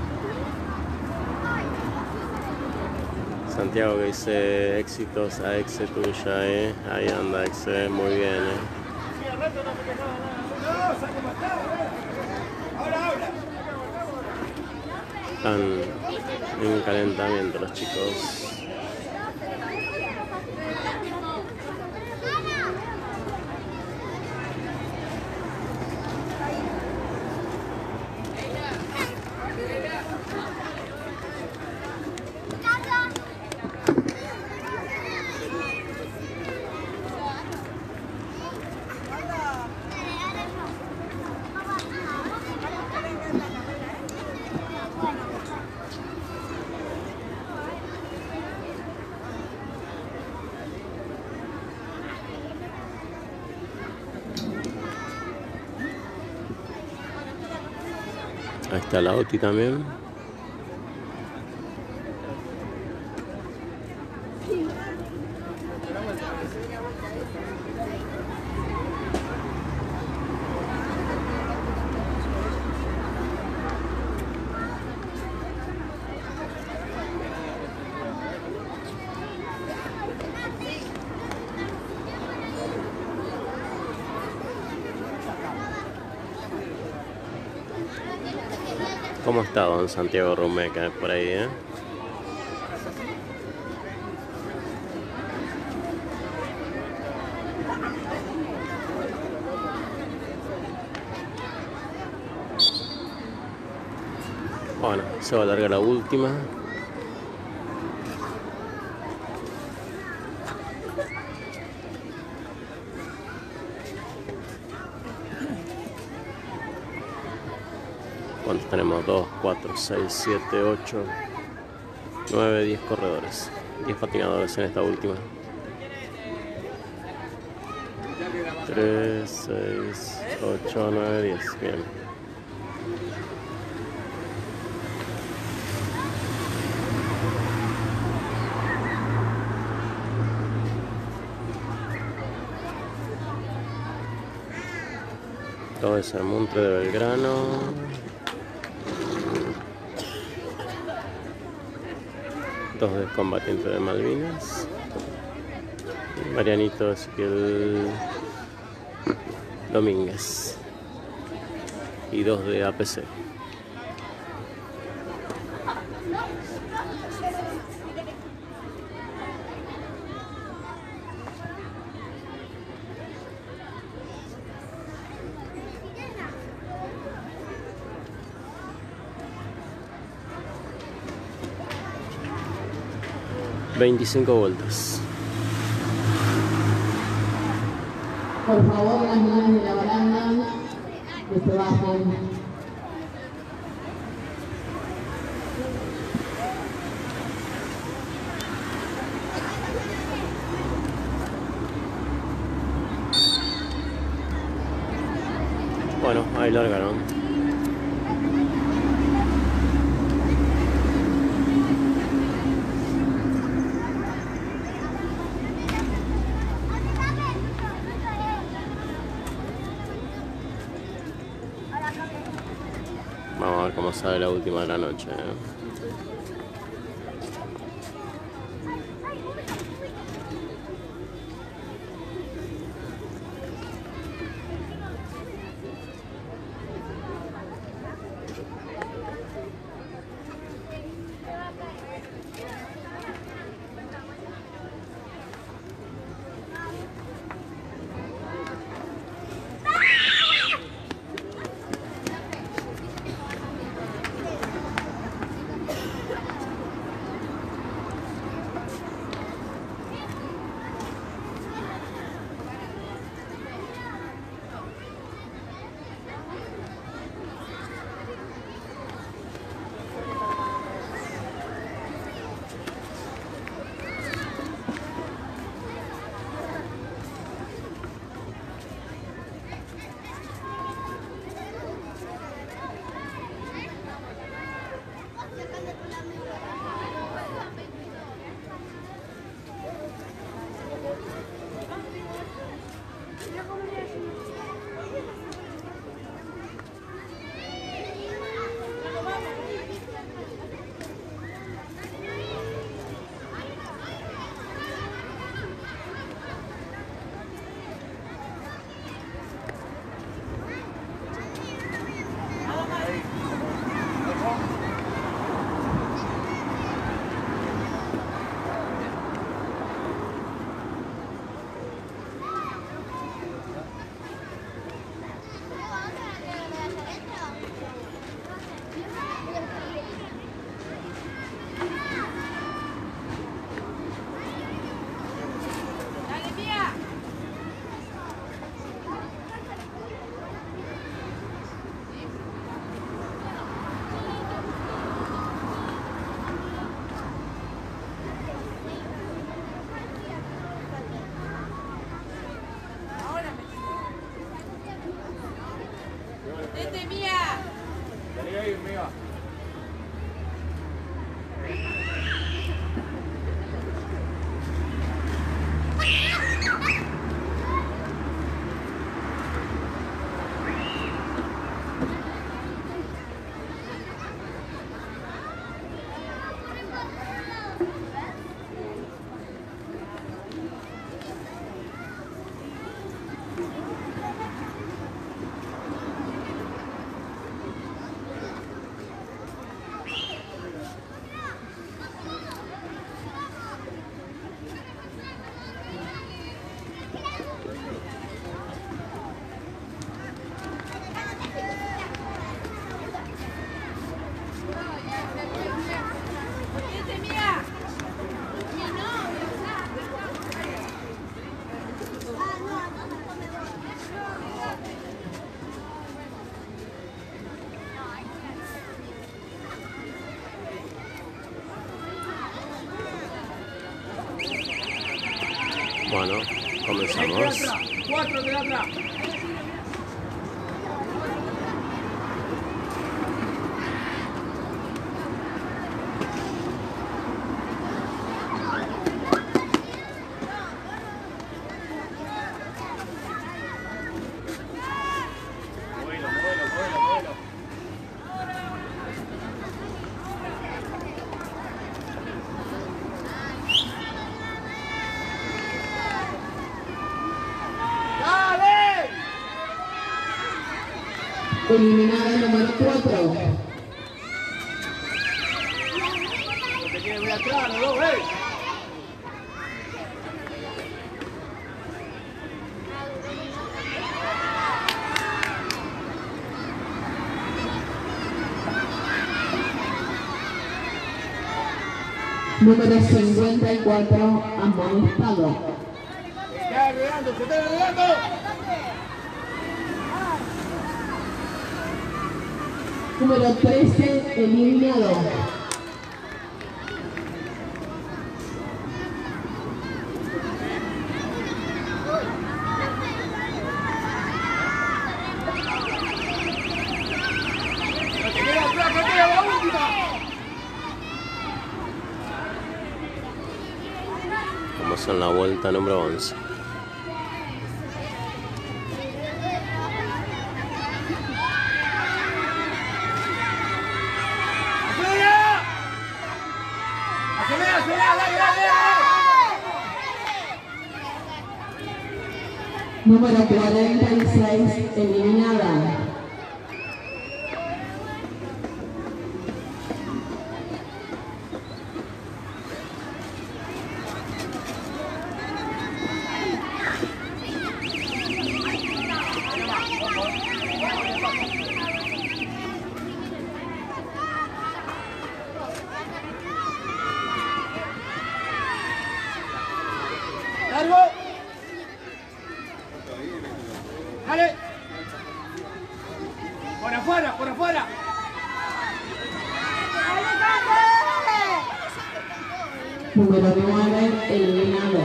Santiago que dice éxitos a Exe Tuya, Ahí anda Exe, muy bien, Están en calentamiento los chicos. Ahí está la Oti también. ¿Cómo está don Santiago Rumeca por ahí, Bueno, se va a alargar la última. ¿Cuántos tenemos? 2, 4, 6, 7, 8, 9, 10 corredores. 10 patinadores en esta última. 3, 6, 8, 9, 10. Bien. Todo ese monte de Belgrano. Dos de combatientes de Malvinas. Marianito Ezequiel Domínguez. y 2 de APC. ...25 vueltas. Por favor, las niñas de la baranda que se bajen. Bueno, ahí largaron. Vamos a ver cómo sale la última de la noche. Bueno, comenzamos. 4 de atrás. ¡Dale! Eliminada número 4. Te quiere ver atrás, no lo ves. Número 54, amonestado. Se está arreglando, se está arreglando. Número 13, eliminado. Te queda atrás, te queda la última. Estamos en la vuelta número 11. Número 46, eliminada. ¡Largo! ¡Dale! ¡Por afuera, por afuera! Número 9, eliminado.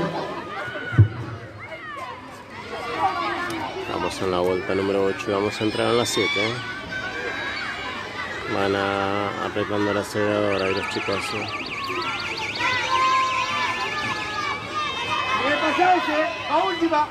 Estamos en la vuelta número 8 y vamos a entrar en la 7. Van apretando el acelerador ahí los chicos. ¡Quiere pasarse! ¡A última!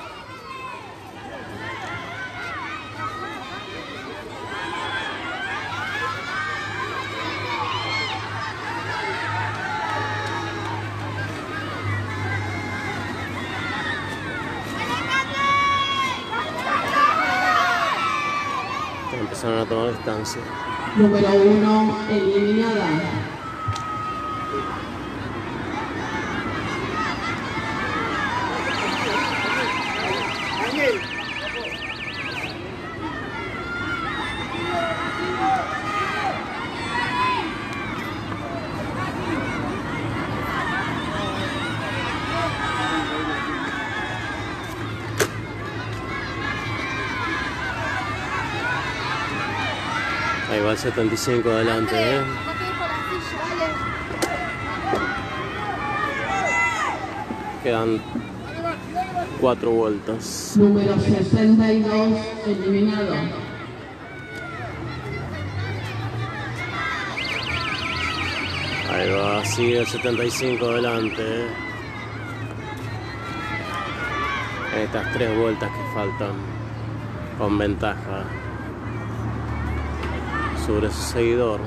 Empezaron a tomar distancia. Número 1, eliminada. Ángel. Ahí va el 75 adelante, Quedan 4 vueltas. Número 62, eliminado. Ahí va, sigue el 75 adelante. En estas 3 vueltas que faltan, con ventaja sobre su seguidor.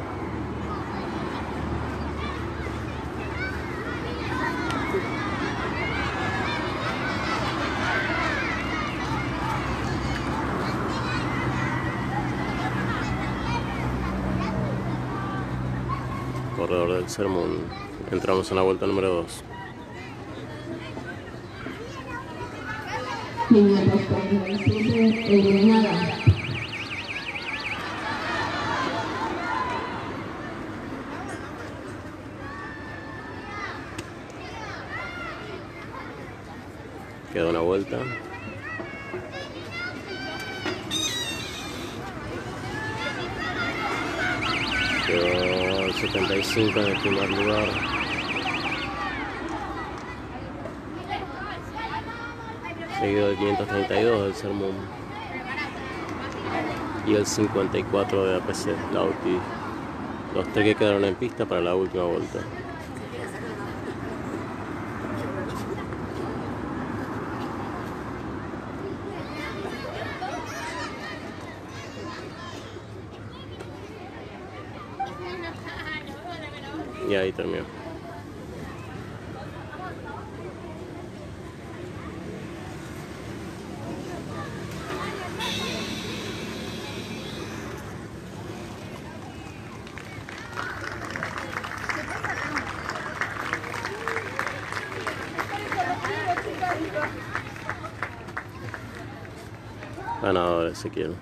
Corredor del sermón. Entramos en la vuelta número 2. 537, eliminada. Queda una vuelta. Quedó el 75 en el primer lugar. Seguido del 532 del sermón. Y el 54 de APC Lauti. Los 3 que quedaron en pista para la última vuelta. Y ahí terminó. ganador Ezequiel.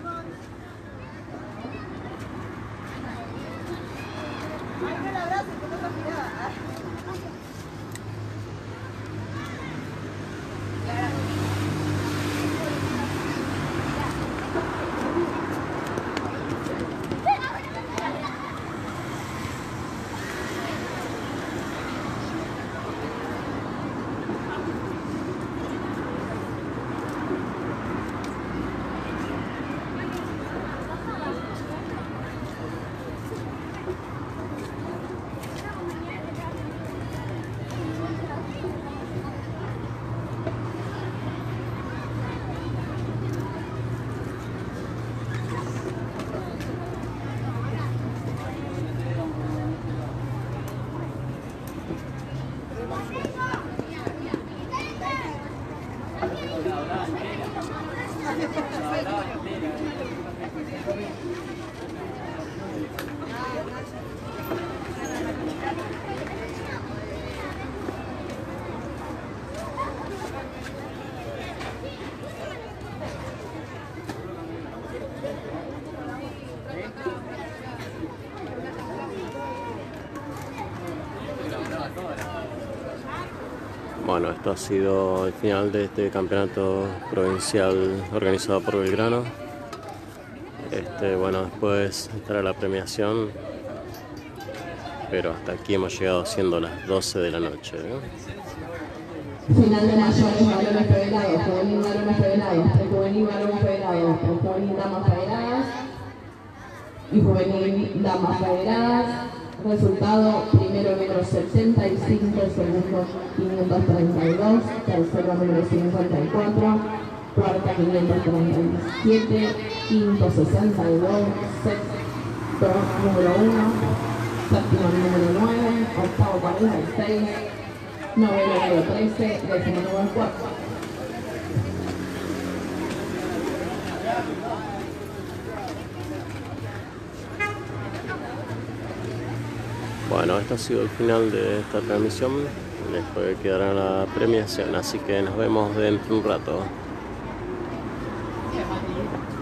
Bueno, esto ha sido el final de este campeonato provincial organizado por Belgrano. Bueno, después estará la premiación, pero hasta aquí hemos llegado siendo las 12 de la noche, ¿no? Final de mayores, varones federados, juvenil varones federados, prejuvenil varones federados, prejuvenil damas federadas y juvenil damas federadas. Resultado: primero número 75, segundo 532, tercero número 54, cuarta 537, quinto 62, sexto número 1, séptimo número 9, octavo 46, noveno número 13, décimo número 4. Bueno, esto ha sido el final de esta transmisión. Después quedará la premiación, así que nos vemos dentro de un rato.